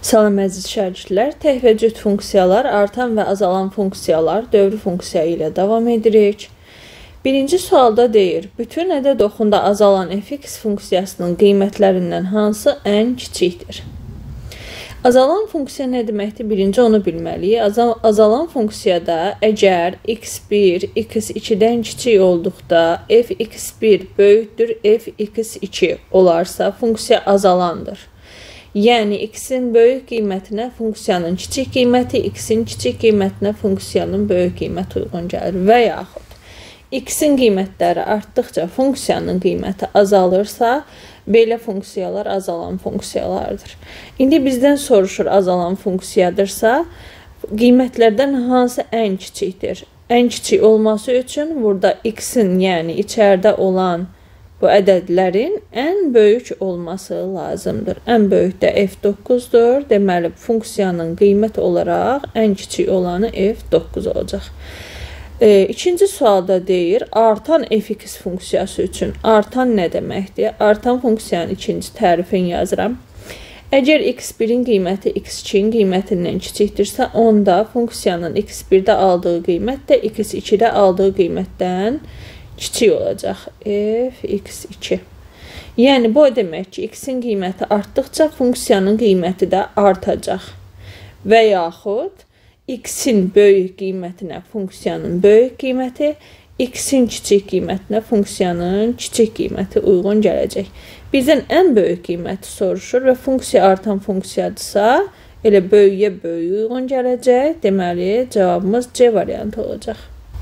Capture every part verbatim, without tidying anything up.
Salam əziz şagirdlər, tək və cüt funksiyalar, artan və azalan funksiyalar dövrü funksiya ilə davam edirik. Birinci sualda deyir, bütün ədəd oxunda azalan f(x) funksiyasının qiymətlərindən hansı ən kiçikdir? Azalan funksiya nə deməkdir? Birinci onu bilməliyik. Azal azalan funksiyada əgər x bir x ikidən kiçik olduqda f x bir böyükdür f x iki olarsa funksiya azalandır. Yəni, x-in böyük qiymətinə funksiyanın kiçik qiyməti, x-in kiçik qiymətinə funksiyanın böyük qiyməti uyğun gəlir. Və yaxud, x-in qiymətləri artdıqca funksiyanın qiyməti azalırsa, belə funksiyalar azalan funksiyalardır. İndi bizdən soruşur azalan funksiyadırsa, qiymətlərdən hansı ən kiçikdir? Ən kiçik olması üçün burada x-in, yəni içəridə olan bu ədədlərin ən böyük olması lazımdır. Ən böyük də f doqquzdur. Deməli, funksiyanın qiymət olaraq ən kiçik olanı f doqquz olacaq. E, ikinci sualda deyir, artan f(x) funksiyası üçün artan nə deməkdir? Artan funksiyanın ikinci tərifini yazıram. Əgər x birin qiyməti x ikinin qiymətindən kiçikdirsə, onda funksiyanın x birdə aldığı qiymət də x ikidə aldığı qiymətdən kiçik olacaq. f x iki. Yəni, bu demək ki, x-in qiyməti artdıqca funksiyanın qiyməti də artacaq. Və yaxud, x-in böyük qiymətinə funksiyanın böyük qiyməti, x-in kiçik qiymətinə funksiyanın kiçik qiyməti uyğun gələcək. Bizdən ən böyük qiyməti soruşur və funksiya artan funksiyadırsa, elə böyüyə böyük uyğun gələcək. Deməli, cavabımız C variantı olacaq.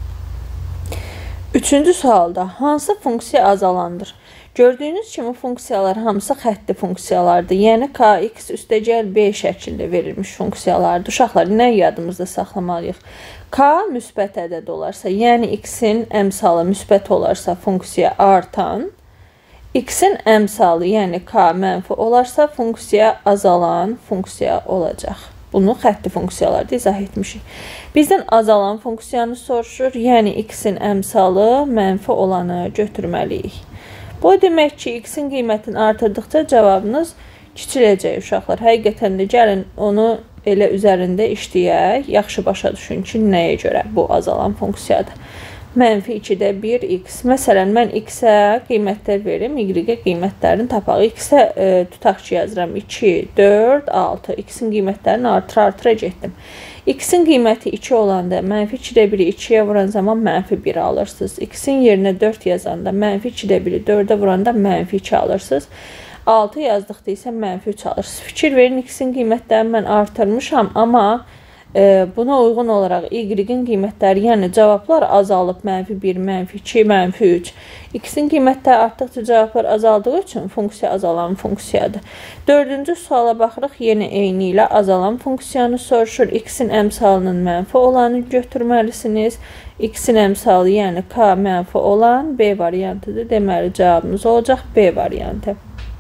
Üçüncü sualda hansı funksiya azalandır? Gördüyünüz kimi funksiyalar hamısı xətti funksiyalardır. Yəni kx üstəgəl b şəklində verilmiş funksiyalardır. Uşaqlar, nə yadımızda saxlamalıyıq? K müsbət ədəd olarsa, yəni x-in əmsalı müsbət olarsa funksiya artan, x-in əmsalı, yəni k mənfi olarsa funksiya azalan funksiya olacaq. Bunu xətti funksiyalarda izah etmişik. Bizdən azalan funksiyanı soruşur, yəni x-in əmsalı mənfi olanı götürməliyik. Bu demək ki, x-in qiymətini artırdıqca cavabınız kiçiləcək uşaqlar. Həqiqətən də gəlin onu elə üzərində işləyək, yaxşı başa düşün ki, nəyə görə bu azalan funksiyadır. Mənfi ikidə bir x. Məsələn, mən x-ə qiymətlər verim, y-ə qiymətlərini tapaq. X-ə e, tutaq ki, yazıram iki, dörd, altı. X-in qiymətlərini artıra-artıra getdim. X-in qiyməti iki olanda mənfi ikidə biri ikiyə vuran zaman mənfi bir alırsınız. X-in yerinə dörd yazanda mənfi ikidə biri dördə vuranda mənfi iki alırsınız. altı yazdıqda isə mənfi üç alırsınız. Fikir verin, x-in qiymətlərini mən artırmışam, amma e, buna uyğun olaraq y-in qiymətləri, yəni cavablar azalıb mənfi bir, mənfi iki, mənfi üç. X-in qiymətləri artdıqca cavablar azaldığı üçün funksiya azalan funksiyadır. Dördüncü suala baxırıq, yenə eyni ilə azalan funksiyanı soruşur. X-in əmsalının mənfi olanı götürməlisiniz. X-in əmsalı, yəni k mənfi olan B variantıdır. Deməli, cavabımız olacaq B variantı.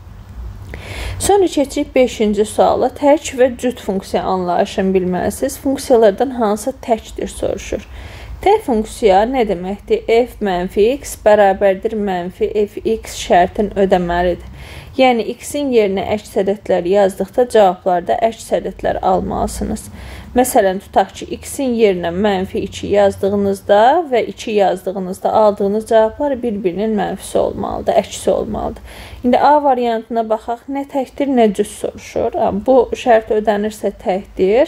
Sonra keçirik beşinci suala. Tək və cüt funksiya anlayışını bilməlisiniz. Funksiyalardan hansı təkdir soruşur. Tək funksiya nə deməkdir? F mənfi x bərabərdir mənfi fx şərtin ödəməlidir. Yəni, x-in yerinə əks ədədləri yazdıqda cavablarda əks ədədlər almalısınız. Məsələn, tutaq ki, x-in yerinə mənfi iki yazdığınızda və iki yazdığınızda aldığınız cavablar bir-birinin mənfisi olmalıdır, əksi olmalıdır. İndi A variantına baxaq, nə təkdir, nə cüt soruşur. Bu şərt ödənirsə təkdir.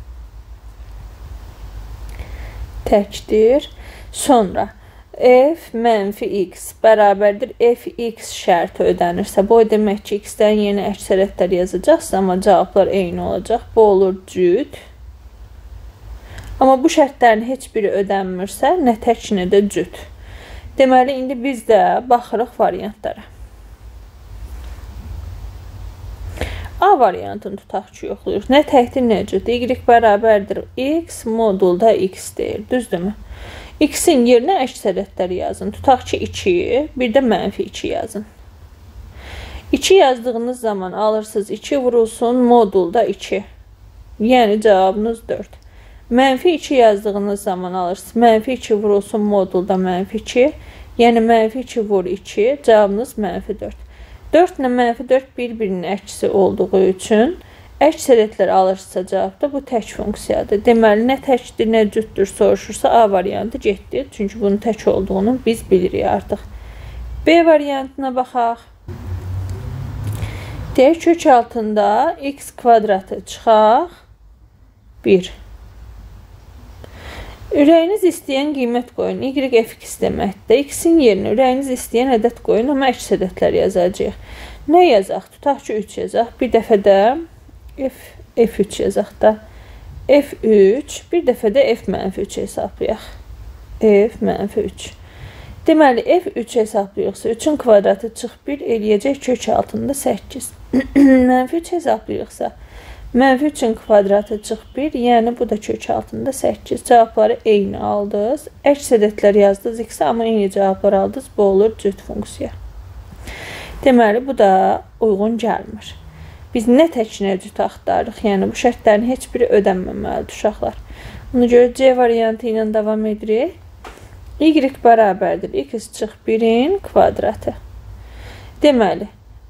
Təkdir. Sonra f mənfi x bərabərdir fx şərti ödənirsə, bu demək ki, x-dən yeni əks ədədlər yazacaqsa, amma cavablar eyni olacaq. Bu olur cüt. Amma bu şərtlərin heç biri ödənmirsə, nə tək, nə də cüt. Deməli, indi biz də baxırıq variantlara. A variantını tutaq ki, yoxlayırıq. Nə təkdir, nə cüt. Y bərabərdir x modulda x deyir. Düzdürmü? X-in yerinə əks ədədləri yazın. Tutaq ki, iki, bir də mənfi iki yazın. iki yazdığınız zaman alırsınız iki vurulsun modulda iki. Yəni, cavabınız dörd. Mənfi iki yazdığınız zaman alırsınız. Mənfi iki vurulsun modulda mənfi iki. Yəni, mənfi iki vur iki. Cavabınız mənfi dörd. dörd ilə mənfi dörd bir-birinin əksi olduğu üçün Əksəriyyətlər alırsa cavabda bu tək funksiyadır. Deməli, nə təkdir, nə cütdür soruşursa A variantı getdi. Çünki bunun tək olduğunu biz bilirik artıq. B variantına baxaq. Deyək, kök altında x kvadratı çıxaq bir. Ürəyiniz istəyən qiymət qoyun. Y f x deməkdir. X-in yerinə ürəyiniz istəyən ədəd qoyun, amma əks ədədlər yazacaq. Nə yazaq? Tutaq ki, üç yazaq. Bir dəfə də f, f üç yazaq da. f üç, bir dəfə də f mənfi üç hesablayaq. f mənfi üç. Deməli, f üç hesablayıqsa, üçün kvadratı çıx bir eləyəcək kök altında səkkiz. Mənfi üç hesablayıqsa, mənfi üçün kvadratı çıx bir, yəni bu da kök altında səkkiz. Cavabları eyni aldınız. Əks ədədlər yazdınız x, amma eyni cavablar aldınız. Bu olur cüt funksiya. Deməli, bu da uyğun gəlmir. Biz nə tək, nə cüt axtarırıq. Yəni, bu şərtlərin heç biri ödənməməlidir, uşaqlar. Ona görə C variantı ilə davam edirik. Y bərabərdir. X çıx birin kvadratı. Deməli,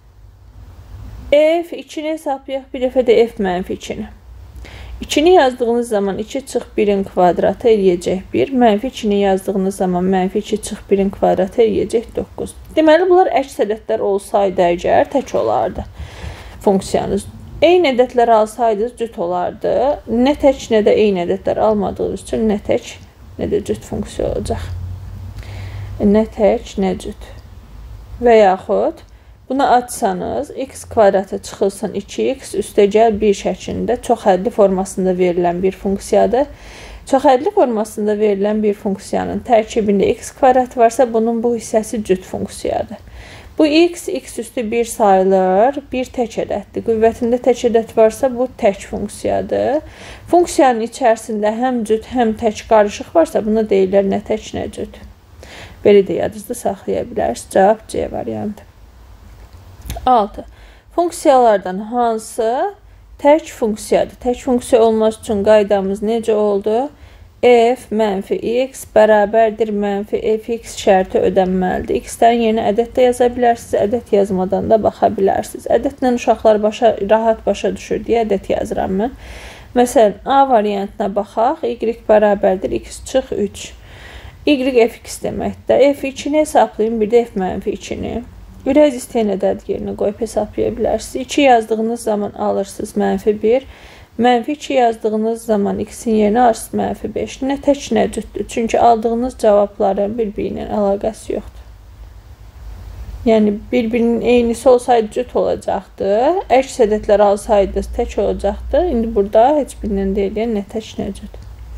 f ikini hesablayaq, bir dəfə də f mənfi ikini. ikini yazdığınız zaman iki çıx birin kvadratı eləyəcək bir. Mənfi ikini yazdığınız zaman mənfi iki çıx birin kvadratı eləyəcək doqquz. Deməli, bunlar əks ədədlər olsaydı əgər tək olardı funksiyanız. Eyni ədədlər alsaydınız cüt olardı. Nə tək, nə də eyni ədədlər almadığınız üçün nə tək, nə də cüt funksiya olacaq. Nə tək, nə cüt. Və yaxud bunu açsanız, x kvadratı çıxılsın iki x üstəgəl bir şəklində çoxhədli formasında verilən bir funksiyadır. Çoxhədli formasında verilən bir funksiyanın tərkibində x kvadratı varsa, bunun bu hissəsi cüt funksiyadır. Bu x, x üstü bir sayılır, bir tək ədəddir. Qüvvətində tək ədəd varsa, bu tək funksiyadır. Funksiyanın içərisində həm cüt, həm tək qarışıq varsa, buna deyirlər nə tək, nə cüt. Belə də yadınızda saxlaya bilərsiniz. Cavab C variantı. altı. Funksiyalardan hansı tək funksiyadır? Tək funksiya olması üçün qaydamız necə oldu? F mənfi x bərabərdir mənfi fx şərti ödənməlidir. X-lərin yerinə ədəd də yaza bilərsiniz, ədəd yazmadan da baxa bilərsiniz. Ədədlə uşaqlar başa, rahat başa düşür deyə ədəd yazıram mən. Məsələn, A variantına baxaq. Y bərabərdir x çıx üç. Y fx deməkdir. f ikini hesablayın, bir də f mənfi ikini. Ürək istəyən ədəd yerinə qoyub hesablaya bilərsiniz. iki yazdığınız zaman alırsınız mənfi bir. Mənfi iki yazdığınız zaman x-in yerinə alırsınız mənfi beş. Nə tək, nə cütdür. Çünki aldığınız cavabların bir-biri ilə əlaqəsi yoxdur. Yəni, bir-birinin eynisi olsaydı cüt olacaqdı. Əks ədədlər alsaydınız tək olacaqdı. İndi burada heç birindən deyilən nə tək, nə cüt.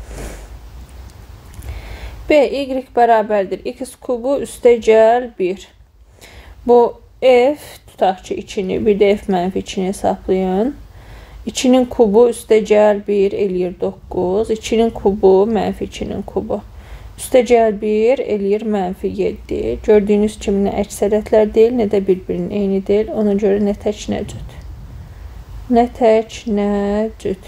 B, y bərabərdir. X kubu üstəgəl bir. Bu f, tutaq ki, ikini, bir də f mənfi ikini hesablayın. ikinin kubu üstəgəl bir eləyir doqquz. ikinin kubu mənfi ikinin kubu. Üstəgəl bir eləyir mənfi yeddi. Gördüyünüz kimi nə əks ədədlər deyil, nə də bir-birinin eyni deyil. Ona görə nə tək, nə cüt. Nə tək, nə cüt.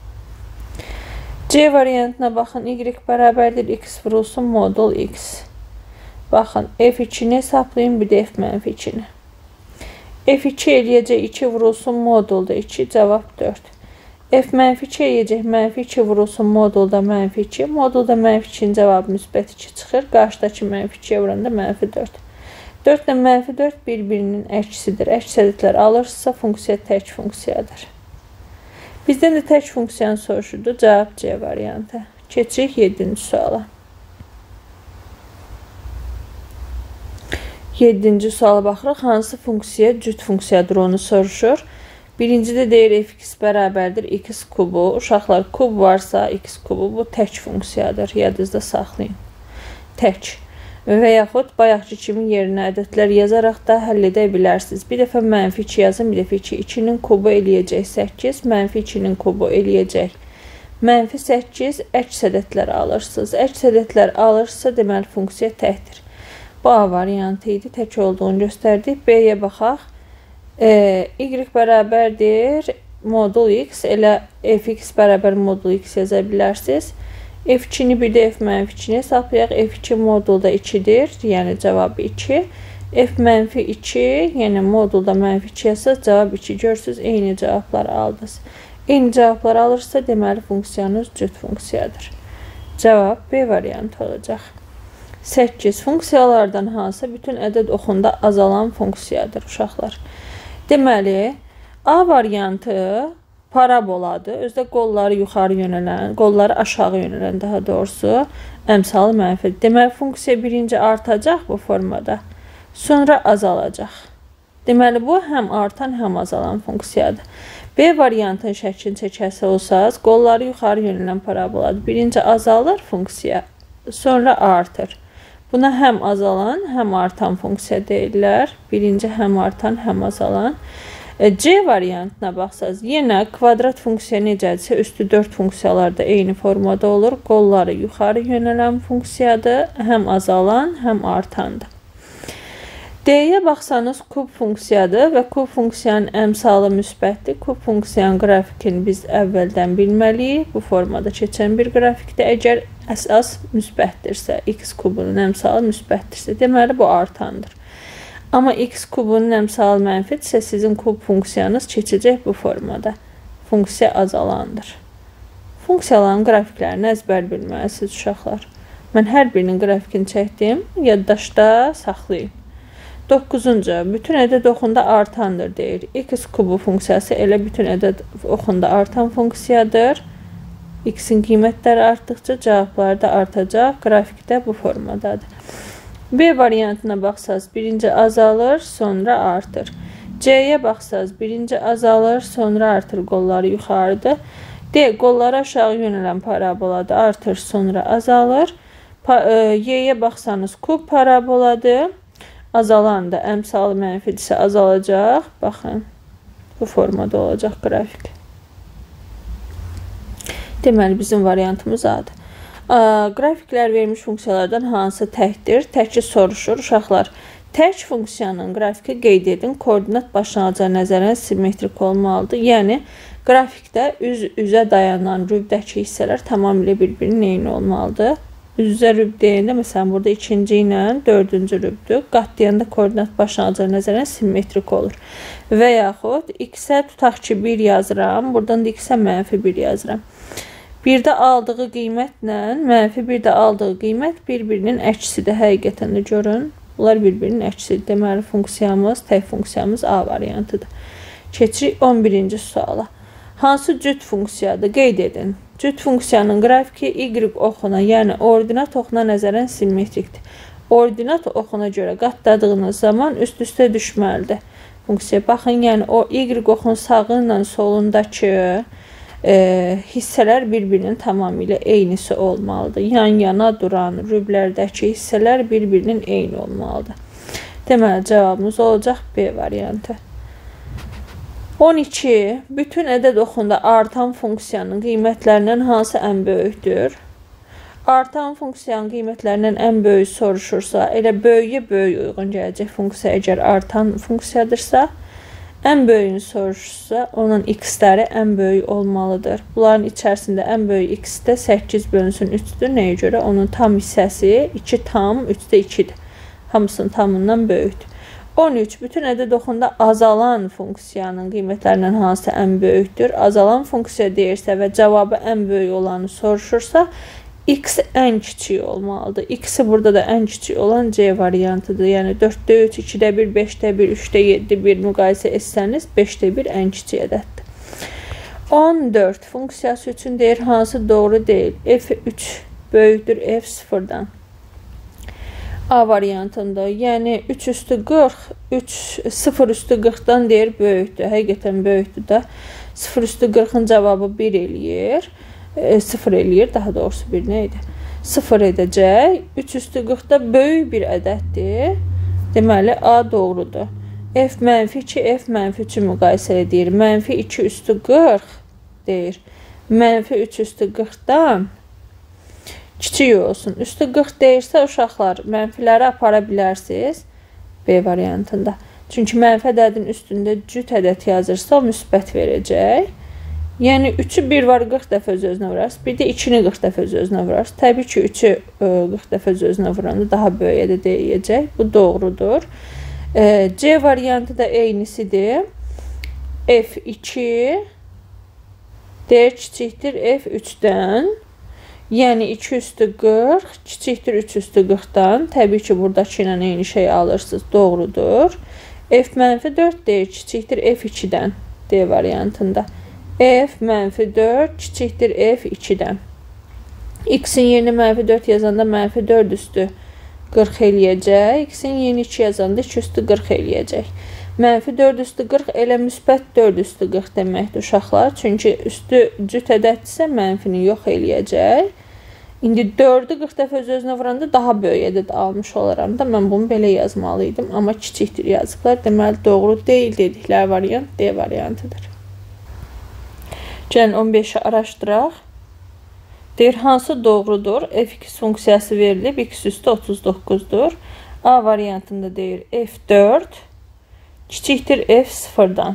C variantına baxın. Y bərabərdir x vurulsun modul x. Baxın, f ikini hesablayın, bir də f mənfi ikini. f iki eləyəcək iki vurulsun modulda iki, cavab dörd. F mənfi iki eləyəcək mənfi iki vurulsun modulda mənfi iki. Modulda mənfi ikinin cavabı müsbət iki çıxır. Qarşıdakı mənfi ikiyə vuranda mənfi dörd. dörd ilə mənfi dörd bir-birinin əksidir. Əks ədədlər alırsınızsa funksiya tək funksiyadır. Bizdən də tək funksiyanı soruşurdu. Cavab C variantı. Keçirik yeddinci suala. yeddinci suala baxırıq. Hansı funksiya cüt funksiyadır onu soruşur. Birincidə deyir fx bərabərdir x kubu. Uşaqlar, kub varsa x kubu bu tək funksiyadır. Yadınızda saxlayın. Tək. Və yaxud bayaqçı kimi yerinə ədədlər yazaraq da həll edə bilərsiniz. Bir dəfə mənfi iki yazın, bir dəfə iki. ikinin kubu eləyəcək səkkiz, mənfi ikinin kubu eləyəcək mənfi səkkiz. Əks ədədlər alırsınız. Əks ədədlər alırsa deməli funksiya təkdir. Bu A variantı idi. Tək olduğunu göstərdik. B-yə baxaq. E, y bərabərdir modul x. Elə fx bərabər modul x yaza bilərsiniz. f ikini bir də f mənfi ikini hesablayaq. f iki modulda ikidir. Yəni cavabı iki. F mənfi iki, yəni modulda mənfi iki yazsaq, cavab iki. Görürsünüz, eyni cavablar aldınız. Eyni cavablar alırsa, deməli funksiyanız cüt funksiyadır. Cavab B variantı olacaq. səkkiz. Funksiyalardan hansı bütün ədəd oxunda azalan funksiyadır, uşaqlar? Deməli, A variantı paraboladır. Özdə qolları yuxarı yönələn, qolları aşağı yönələn daha doğrusu əmsalı mənfidir. Deməli, funksiya birinci artacaq bu formada. Sonra azalacaq. Deməli, bu həm artan, həm azalan funksiyadır. B variantın şəklini çəkəsi olsanız, qolları yuxarı yönələn paraboladır. Birinci azalır funksiya, sonra artır. Buna həm azalan, həm artan funksiya deyirlər. Birinci həm artan, həm azalan. C variantına baxsaq, yenə kvadrat funksiya necədirsə, üstü dörd funksiyalar da eyni formada olur. Qolları yuxarı yönələn funksiyadır, həm azalan, həm artandır. D-yə baxsanız, kub funksiyadır və kub funksiyanın əmsalı müsbətdir. Kub funksiyanın qrafikini biz əvvəldən bilməliyik. Bu formada keçən bir qrafikdə əgər əsas müsbətdirsə, x kubunun əmsalı müsbətdirsə, deməli bu artandır. Amma x kubunun əmsalı mənfidirsə, sizin kub funksiyanız keçəcək bu formada. Funksiya azalandır. Funksiyaların qrafiklərini əzbər bilməlisiniz, uşaqlar. Mən hər birinin qrafikini çəkdim, yaddaşda saxlayın. doqquzuncu. Bütün ədəd oxunda artandır deyir. X kubu funksiyası elə bütün ədəd oxunda artan funksiyadır. X-in qiymətləri artdıqca cavabları da artacaq. Qrafikdə bu formadadır. B variantına baxsaq, birinci azalır, sonra artır. C-yə baxsaq, birinci azalır, sonra artır, qolları yuxarıdır. D, qolları aşağı yönələn paraboladır, artır, sonra azalır. Y-yə baxsanız, kub paraboladır. Azalan da əmsalı mənfidirsə azalacaq. Baxın, bu formada olacaq qrafik. Deməli, bizim variantımız A'dır. Qrafiklər vermiş funksiyalardan hansı təkdir? Təki soruşur. Uşaqlar, tək funksiyanın qrafiki qeyd edin. Koordinat başlanğıca nəzərən simmetrik olmalıdır. Yəni, qrafikdə üz-üzə dayanan rübdəki hissələr tamamilə bir-birinin eyni olmalıdır. Üz-üzə rüb deyəndə, məsələn, burada ikinci ilə dördüncü rübdür. Qatlayanda koordinat başlanğıca nəzərən simmetrik olur. Və yaxud x-ə tutaq ki, bir yazıram. Buradan da x-ə mənfi bir yazıram. Birdə aldığı qiymətlə mənfi birdə aldığı qiymət bir-birinin əksidir. Həqiqətən də görün. Bunlar bir-birinin əksidir. Deməli, funksiyamız, tək funksiyamız A variantıdır. Keçirik on birinci suala. Hansı cüt funksiyadır? Qeyd edin. Cüt funksiyanın qrafiki y oxuna, yəni ordinat oxuna nəzərən simmetrikdir. Ordinat oxuna görə qatladığınız zaman üst-üstə düşməlidir. Funksiya baxın, yəni o y oxun sağı ilə solundakı e, hissələr bir-birinin tamamilə eynisi olmalıdır. Yan-yana duran rüblərdəki hissələr bir-birinin eyni olmalıdır. Deməli, cavabımız olacaq B variantı. on iki. Bütün ədəd oxunda artan funksiyanın qiymətlərindən hansı ən böyükdür? Artan funksiyanın qiymətlərindən ən böyük soruşursa, elə böyüyə böyük uyğun gələcək funksiya əgər artan funksiyadırsa, ən böyüyünü soruşursa, onun x-ləri ən böyük olmalıdır. Bunların içərisində ən böyük x-də səkkiz bölünsün üçdür. Nəyə görə? Onun tam hissəsi iki tam üçdə ikidir. Hamısının tamından böyükdür. on üç. Bütün ədəd oxunda azalan funksiyanın qiymətlərindən hansı ən böyükdür? Azalan funksiya deyirsə və cavabı ən böyük olanı soruşursa, x ən kiçik olmalıdır. X-i burada da ən kiçik olan C variantıdır. Yəni dörddə üç, ikidə bir, beşdə bir, üçdə yeddi bir müqayisə etsəniz, beşdə bir ən kiçik ədəddir. on dörd. Funksiyası üçün deyir, hansı doğru deyil? F üç böyükdür F sıfırdan. A variantında, yəni üç üstü qırx, üç, sıfır üstü qırxdan deyir böyükdür. Həqiqətən böyükdür də. sıfır üstü qırxın cavabı bir eləyir. E, sıfır eləyir, daha doğrusu bir nə idi? sıfır edəcək. üç üstü qırxda böyük bir ədəddir. Deməli, A doğrudur. F mənfi iki, F mənfi üçü müqayisə edir. Mənfi iki üstü qırx deyir. Mənfi üç üstü qırxdan kiçik olsun. Üstü qırx deyirsə, uşaqlar, mənfiləri apara bilərsiniz B variantında. Çünki mənfi ədədin üstündə cüt ədəd yazırsa, o müsbət verəcək. Yəni üçü bir var qırx dəfə öz-özünə vurarsınız. Bir də ikini qırx dəfə öz-özünə vurarsınız. Təbii ki, üçü qırx dəfə öz-özünə vuranda daha böyüyə də deyəcək. Bu doğrudur. C variantı da eynisidir. F iki D kiçikdir F üçdən. Yəni iki üstü qırx kiçikdir üç üstü qırxdan. Təbii ki, buradakı ilə eyni şey alırsınız. Doğrudur. F mənfi dörd D kiçikdir F ikidən. D variantında. F mənfi dörd kiçikdir F ikidən. X-in yerinə mənfi dörd yazanda mənfi dörd üstü qırx eləyəcək. X-in yerinə iki yazanda iki üstü qırx eləyəcək. Mənfi dörd üstü qırx elə müsbət dörd üstü qırx deməkdir uşaqlar. Çünki üstü cüt ədəddirsə mənfini yox eləyəcək. İndi dördü qırx dəfə öz-özünə vuranda daha böyük ədəd almış olaram da mən bunu belə yazmalıydım. Amma kiçikdir yazıblar. Deməli doğru deyil dedikləri variant D variantıdır. Gəlin on beşi araşdıraq. Deyir, hansı doğrudur? F iki funksiyası verilib, x üstü otuz doqquzdur. A variantında deyir F dörd kiçikdir F sıfırdan.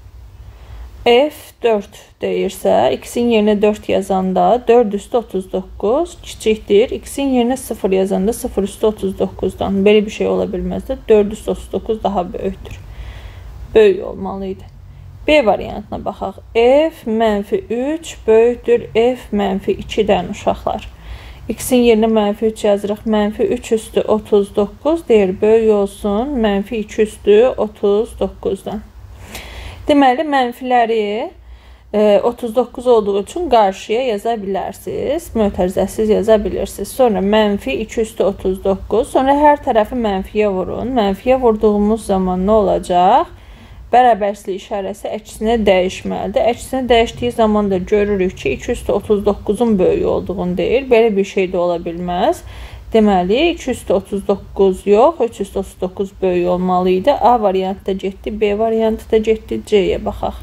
F dörd deyirsə, x-in yerinə dörd yazanda dörd üstü otuz doqquz kiçikdir. X-in yerinə sıfır yazanda sıfır üstü otuz doqquzdan. Belə bir şey ola bilməz də. dörd üstü otuz doqquz daha böyükdür. Böyük olmalıydı. B variantına baxaq. F mənfi üç böyükdür F mənfi ikidən uşaqlar. X-in yerinə mənfi üç yazırıq. Mənfi üç üstü otuz doqquz deyir, böyük olsun. Mənfi iki üstü otuz doqquzdan. Deməli, mənfiləri e, otuz doqquz olduğu üçün qarşıya yaza bilərsiniz. Mötərizəsiz yaza bilirsiniz. Sonra mənfi iki üstü otuz doqquz. Sonra hər tərəfi mənfiyə vurun. Mənfiyə vurduğumuz zaman nə olacaq? Bərabərsizlik işarəsi əksinə dəyişməlidir. Əksinə dəyişdiyi zaman da görürük ki, iki üstü otuz doqquzun böyük olduğunu deyir. Belə bir şey də ola bilməz. Deməli, iki üstü otuz doqquz yox, üç üstü otuz doqquz böyük olmalıydı. A variantı da getdi, B variantı da getdi, C-yə baxaq.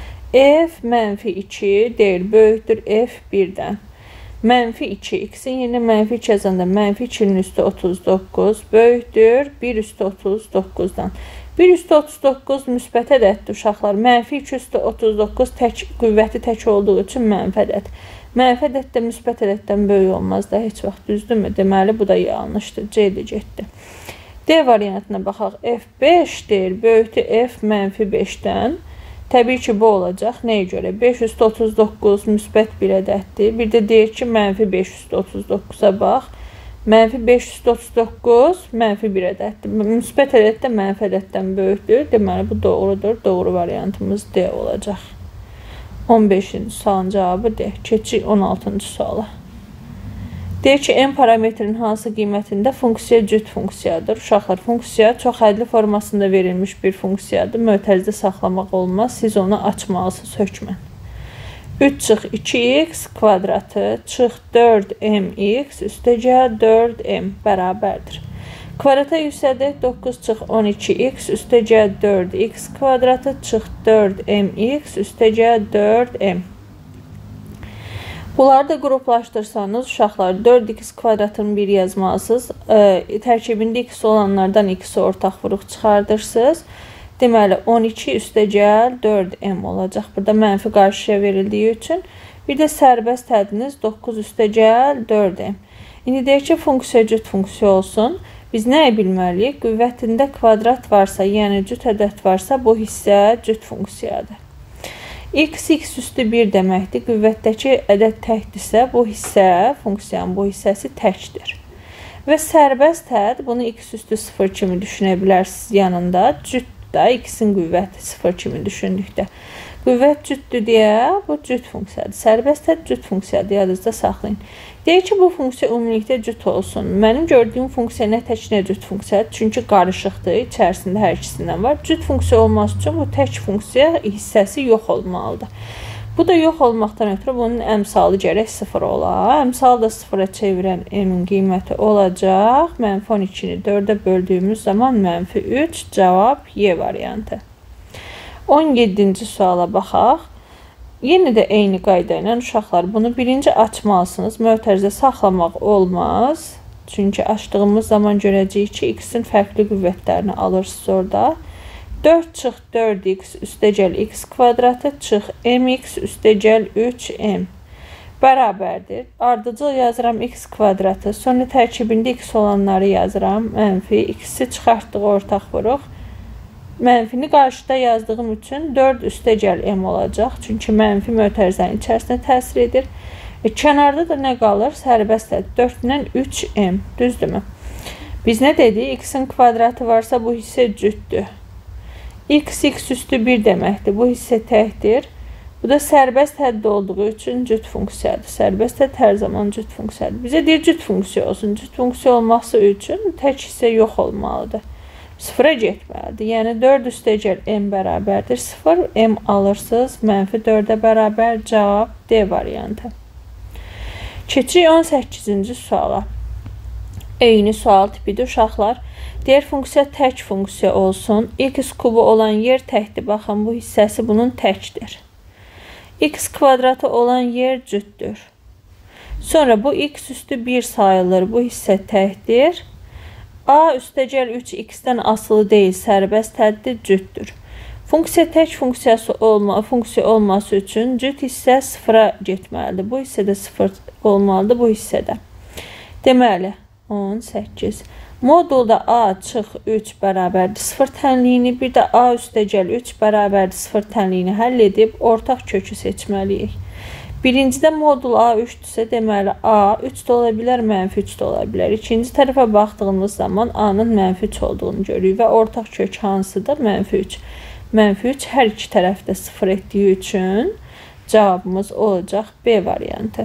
F mənfi iki deyir, böyükdür F birdən. Mənfi iki, x-in yerinə mənfi iki yazanda mənfi ikinin üstü otuz doqquz böyükdür bir üstü otuz doqquzdan. bir üstü otuz doqquz müsbət ədəddir uşaqlar. Mənfi iki üstü otuz doqquz tək, qüvvəti tək olduğu üçün mənfi ədəd. Mənfi ədəd də müsbət ədəddən böyük olmaz da heç vaxt, düzdürmü? Deməli, bu da yanlışdır. C də getdi. D variantına baxaq. F beş deyir, böyükdür F mənfi beşdən. Təbii ki, bu olacaq. Nəyə görə? beş üstü otuz doqquz müsbət bir ədəddir. Bir də deyir ki, mənfi beş üstü otuz doqquza bax. Mənfi beş üstü otuz doqquz mənfi bir ədəddir. Müsbət ədəd də mənfi ədəddən böyükdür. Deməli, bu doğrudur. Doğru variantımız D olacaq. on beşinci sualın cavabı D. Keçik on altıncı suala. Deyir ki, n parametrin hansı qiymətində funksiya cüt funksiyadır. Uşaqlar, funksiya çox hədli formasında verilmiş bir funksiyadır. Mötərizədə saxlamaq olmaz. Siz onu açmalısınız hökmən. üç çıx iki x kvadratı çıx dörd m x üstəcə dörd m bərabərdir. Kvadrata yüksədək doqquz çıx on iki x üstəcə dörd x kvadratı çıx dörd m x üstəcə dörd m. Bunları da qruplaşdırsanız, uşaqlar dörd x kvadratını bir yazmalısınız. E, tərkibində x olanlardan x-i ortaq vuruq çıxardırsınız. Deməli, on iki üstəcəl dörd m olacaq. Burada mənfi qarşıya verildiyi üçün. Bir də sərbəst hədiniz doqquz üstəcəl dörd m. İndi deyək ki, funksiya cüt funksiya olsun. Biz nəyə bilməliyik? Qüvvətində kvadrat varsa, yəni cüt ədəd varsa, bu hissə cüt funksiyadır. X, x üstü bir deməkdir. Qüvvətdəki ədəd təkdirsə, bu hissə, funksiyanın bu hissəsi təkdir. Və sərbəst hədd, bunu x üstü sıfır kimi düşünə bilərsiniz yanında. Cüt da x-in qüvvəti sıfır kimi düşündükdə. Qüvvət cütdür deyə, bu cüt funksiyadır. Sərbəst hədd cüt funksiyadır, yadınızda saxlayın. Deyək ki, bu funksiya ümumilikdə cüt olsun. Mənim gördüyüm funksiya nə tək nə cüt funksiyadır. Çünki qarışıqdır, içərisində hər ikisindən var. Cüt funksiya olması üçün bu tək funksiya hissəsi yox olmalıdır. Bu da yox olmaqdan ötürü bunun əmsalı gərək sıfır ola. Əmsalı da sıfıra çevirən m-in qiyməti olacaq. Mənfi on ikini dördə böldüyümüz zaman mənfi üç, cavab Y variantı. on yeddinci suala baxaq. Yenə də eyni qayda ilə uşaqlar bunu birinci açmalısınız. Mötərizə saxlamaq olmaz. Çünki açdığımız zaman görəcəyik ki, x-in fərqli qüvvətlərini alırsınız orada. dörd çıx dörd x üstəgəl x kvadratı çıx mx üstəgəl üç m bərabərdir. Ardıcıl yazıram x kvadratı. Sonra tərkibində x olanları yazıram. Mənfi x-i çıxartdıq, ortaq vuruq. Mənfini qarşıda yazdığım üçün dörd üstəgəl m olacaq. Çünki mənfi mötərizənin içərisində təsir edir. E, kənarda da nə qalır? Sərbəstdir. dörddən üç m. Düzdürmü? Biz nə dedik? X-in kvadratı varsa bu hissə cütdür. X, x üstü bir deməkdir. Bu hissə təkdir. Bu da sərbəst hədd olduğu üçün cüt funksiyadır. Sərbəst hədd hər zaman cüt funksiyadır. Bizə deyir cüt funksiya olsun. Cüt funksiya olması üçün tək hissə yox olmalıdır. sıfıra getməlidir. Yəni dörd üstəgəl m bərabərdir sıfır. M alırsınız. Mənfi dördə bərabər. Cavab D variantı. Keçirik on səkkizinci suala. Eyni sual tipidir uşaqlar. Deyir funksiya tək funksiya olsun. X kubu olan yer təkdir. Baxın bu hissəsi bunun təkdir. X kvadratı olan yer cütdür. Sonra bu x üstü bir sayılır. Bu hissə təkdir. A üstəgəl üç x-dən asılı deyil. Sərbəst həddir, cütdür. Funksiya tək funksiyası olma, funksiya olması üçün cüt hissə sıfıra getməlidir. Bu hissədə sıfır olmalıdır. Bu hissədə. Deməli, on səkkiz. Modulda a çıx üç bərabərdir sıfır tənliyini, bir də a üstəgəl üç bərabərdir sıfır tənliyini həll edib ortaq kökü seçməliyik. Birincidə modul a üçdürsə, deməli a üç də ola bilər, mənfi üç də ola bilər. İkinci tərəfə baxdığımız zaman a-nın mənfi üç olduğunu görürük və ortaq kök hansıdır? Mənfi üç. Mənfi üç hər iki tərəfdə sıfır etdiyi üçün cavabımız olacaq B variantı.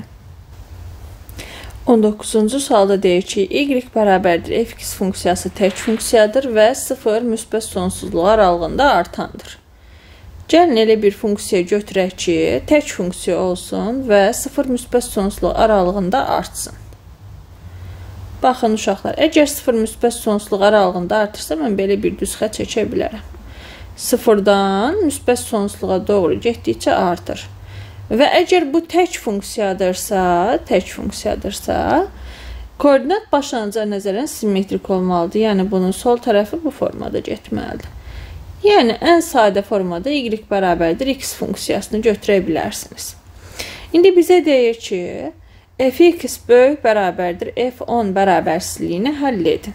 on doqquzuncu sualda deyir ki, y bərabərdir f(x) funksiyası tək funksiyadır və sıfır müsbət sonsuzluq aralığında artandır. Gəlin elə bir funksiya götürək ki, tək funksiya olsun və sıfır müsbət sonsuzluq aralığında artsın. Baxın uşaqlar, əgər sıfır müsbət sonsuzluq aralığında artırsa, mən belə bir düz xətt çəkə bilərəm. sıfırdan müsbət sonsuzluğa doğru getdikcə artır. Və əgər bu tək funksiyadırsa, tək funksiyadırsa, koordinat başlanğıca nəzərən simmetrik olmalıdır. Yəni bunun sol tərəfi bu formada getməlidir. Yəni ən sadə formada y bərabərdir x funksiyasını götürə bilərsiniz. İndi bizə deyir ki, f(x) böyük bərabərdir f on bərabərsizliyini həll edin.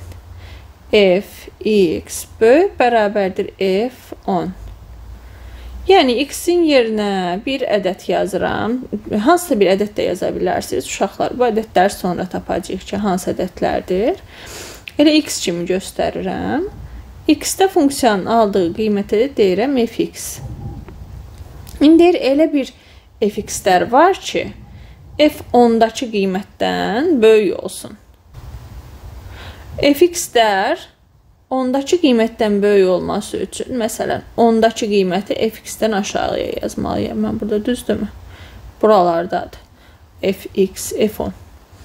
f(x) böyük bərabərdir f on. Yəni x-in yerinə bir ədəd yazıram. Hansısa bir ədəd də yaza bilərsiniz. Uşaqlar, bu ədədləri sonra tapacağıq ki, hansı ədədlərdir. Elə x kimi göstərirəm. X-də funksiyanın aldığı qiymətə deyirəm f(x). İndi elə bir f(x)lər var ki, f ondakı qiymətdən böyük olsun. f(x)lər ondakı qiymətdən böyük olması üçün, məsələn, ondakı qiyməti f(x)dən aşağıya yazmalıyam. Mən burada düzdürmü? Buralardadır. f(x), f on.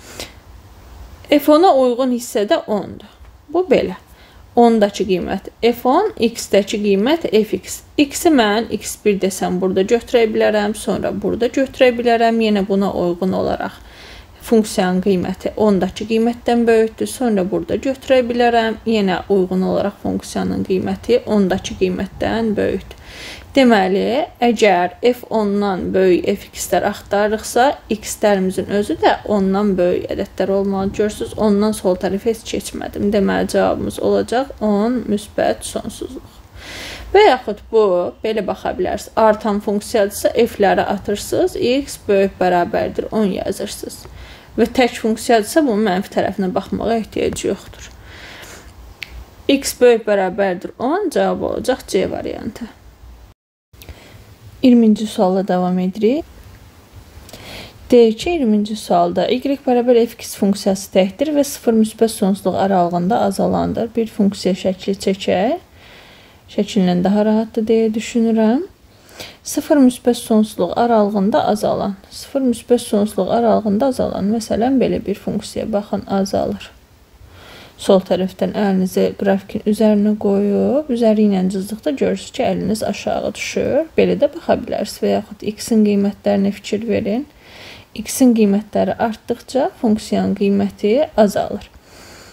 f ona uyğun hissədə ondur. Bu belə. ondakı qiymət f on, x-dəki qiymət f(x). x-i mən x bir desəm burada götürə bilərəm, sonra burada götürə bilərəm. Yenə buna uyğun olaraq funksiyanın qiyməti ondakı qiymətdən böyükdür. Sonra burada götürə bilərəm. Yenə uyğun olaraq funksiyanın qiyməti ondakı qiymətdən böyükdür. Deməli, əgər f ondan böyük f(x)lər axtarırıqsa, x-dərimizin özü də ondan böyük ədədlər olmalı. Görürsünüz, ondan sol tərəfə heç keçmədim. Deməli, cavabımız olacaq on müsbət sonsuzluq. Və yaxud bu, belə baxa bilərsiniz. Artan funksiyadırsa, f-ləri atırsınız, x böyük bərabərdir on yazırsınız. Və tək funksiyadırsa, bunun mənfi tərəfinə baxmağa ehtiyac yoxdur. X böyük bərabərdir on, cavab olacaq C variantı. iyirminci sualla davam edirik. Deyir ki, iyirminci sualda y bərabər f(x) funksiyası təkdir və sıfır müsbət sonsuzluq aralığında azalandır. Bir funksiya şəkli çəkək. Şəkillə daha rahatdır deyə düşünürəm. sıfır müsbət sonsuzluq aralığında azalan. sıfır müsbət sonsuzluq aralığında azalan. Məsələn, belə bir funksiya. Baxın, azalır. Sol tərəfdən əlinizi qrafikin üzərinə qoyub, üzəri ilə cızdıqda görürsünüz ki, əliniz aşağı düşür. Belə də baxa bilərsiniz və yaxud x-in qiymətlərinə fikir verin. X-in qiymətləri artdıqca funksiyanın qiyməti azalır.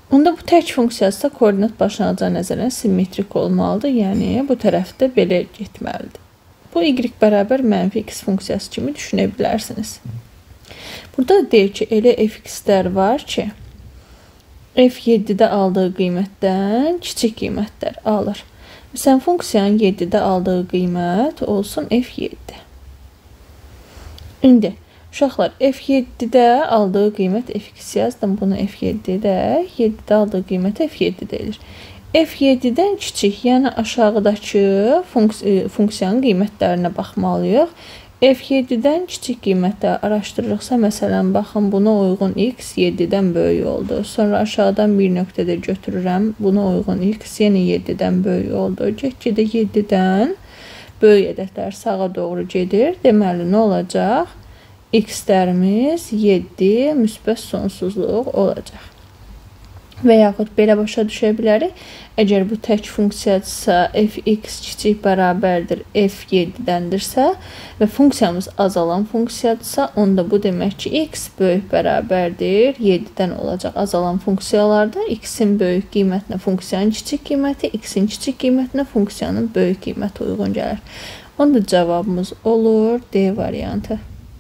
Onda bu tək funksiyası da koordinat başlanğıca nəzərən simmetrik olmalıdır. Yəni, bu tərəfdə belə getməlidir. Bu y bərabər mənfi x funksiyası kimi düşünə bilərsiniz. Burada da deyir ki, elə f(x)lər var ki, f yeddidə aldığı qiymətdən kiçik qiymətlər alır. Məsələn, funksiyanın yeddidə aldığı qiymət olsun f yeddi. İndi, uşaqlar, f yeddidə aldığı qiymət f(x) yazdım. Bunu f yeddidə, yeddidə aldığı qiymət f yeddi deyilir. f yeddidən kiçik, yəni aşağıdakı funks funksiyanın qiymətlərinə baxmalıyıq. f yeddidən kiçik qiymətləri araşdırırıqsa, məsələn, baxın, buna uyğun x yeddidən böyük oldu. Sonra aşağıdan bir nöqtədə götürürəm, buna uyğun x yenə yeddidən böyük oldu. Get-gedə yeddidən böyük ədədlər sağa doğru gedir. Deməli, nə olacaq? X-lərimiz yeddi müsbət sonsuzluq olacaq. Və yaxud belə başa düşə bilərik. Əgər bu tək funksiyadırsa, f(x) kiçik bərabərdir f yeddidəndirsə və funksiyamız azalan funksiyadırsa, onda bu demək ki, x böyük bərabərdir yeddidən olacaq. Azalan funksiyalarda x-in böyük qiymətinə funksiyanın kiçik qiyməti, x-in kiçik qiymətinə funksiyanın böyük qiyməti uyğun gəlir. Onda cavabımız olur D variantı.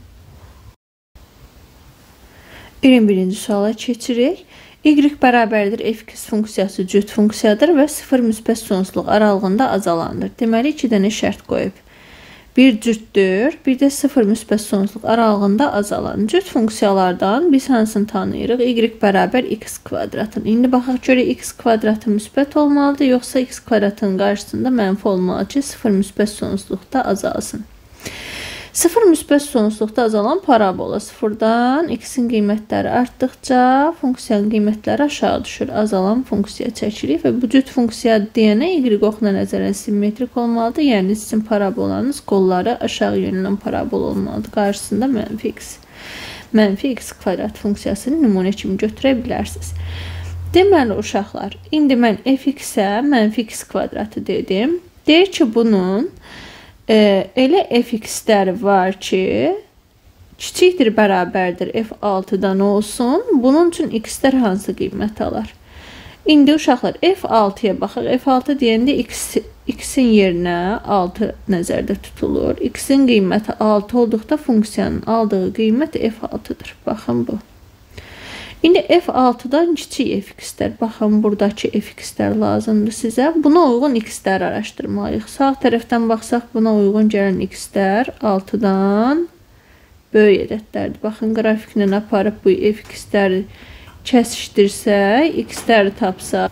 iyirmi birinci suala keçirik. Y bərabərdir f(x) funksiyası cüt funksiyadır və sıfır müsbət sonsuzluq aralığında azalandır. Deməli, iki dənə şərt qoyub. Bir cütdür, bir də sıfır müsbət sonsuzluq aralığında azalan. Cüt funksiyalardan biz hansını tanıyırıq? Y bərabər x kvadratın. İndi baxaq görək, x kvadratı müsbət olmalıdır, yoxsa x kvadratın qarşısında mənfi olmalı ki, sıfır müsbət sonsuzluqda azalsın. sıfır müsbət sonsuzluqda azalan parabola. sıfırdan x-in qiymətləri artdıqca funksiyanın qiymətləri aşağı düşür. Azalan funksiya çəkirik və bu cüt funksiya deyənə y oxuna nəzərən simmetrik olmalıdır. Yəni, sizin parabolanız qolları aşağı yönlən parabol olmalıdır. Qarşısında mənfi x. Mənfi x kvadrat funksiyasını nümunə kimi götürə bilərsiniz. Deməli, uşaqlar, indi mən f(x)ə mənfi x kvadratı dedim. Deyir ki, bunun Ee, elə f(x)lər var ki, kiçikdir bərabərdir f altıdan olsun. Bunun üçün x-lər hansı qiymət alır? İndi uşaqlar, f altıya baxaq. f altı deyəndə x-in yerinə altı nəzərdə tutulur. X-in qiyməti altı olduqda funksiyanın aldığı qiymət f altıdır. Baxın bu. İndi f altıdan kiçik f(x)lər. Baxın, buradakı f(x)lər lazımdır sizə. Buna uyğun x-lər araşdırmalıyıq. Sağ tərəfdən baxsaq, buna uyğun gələn x-lər altıdan böyük ədədlərdir. Baxın, qrafiklə aparıb bu f(x)ləri kəsişdirsək, x-ləri tapsaq.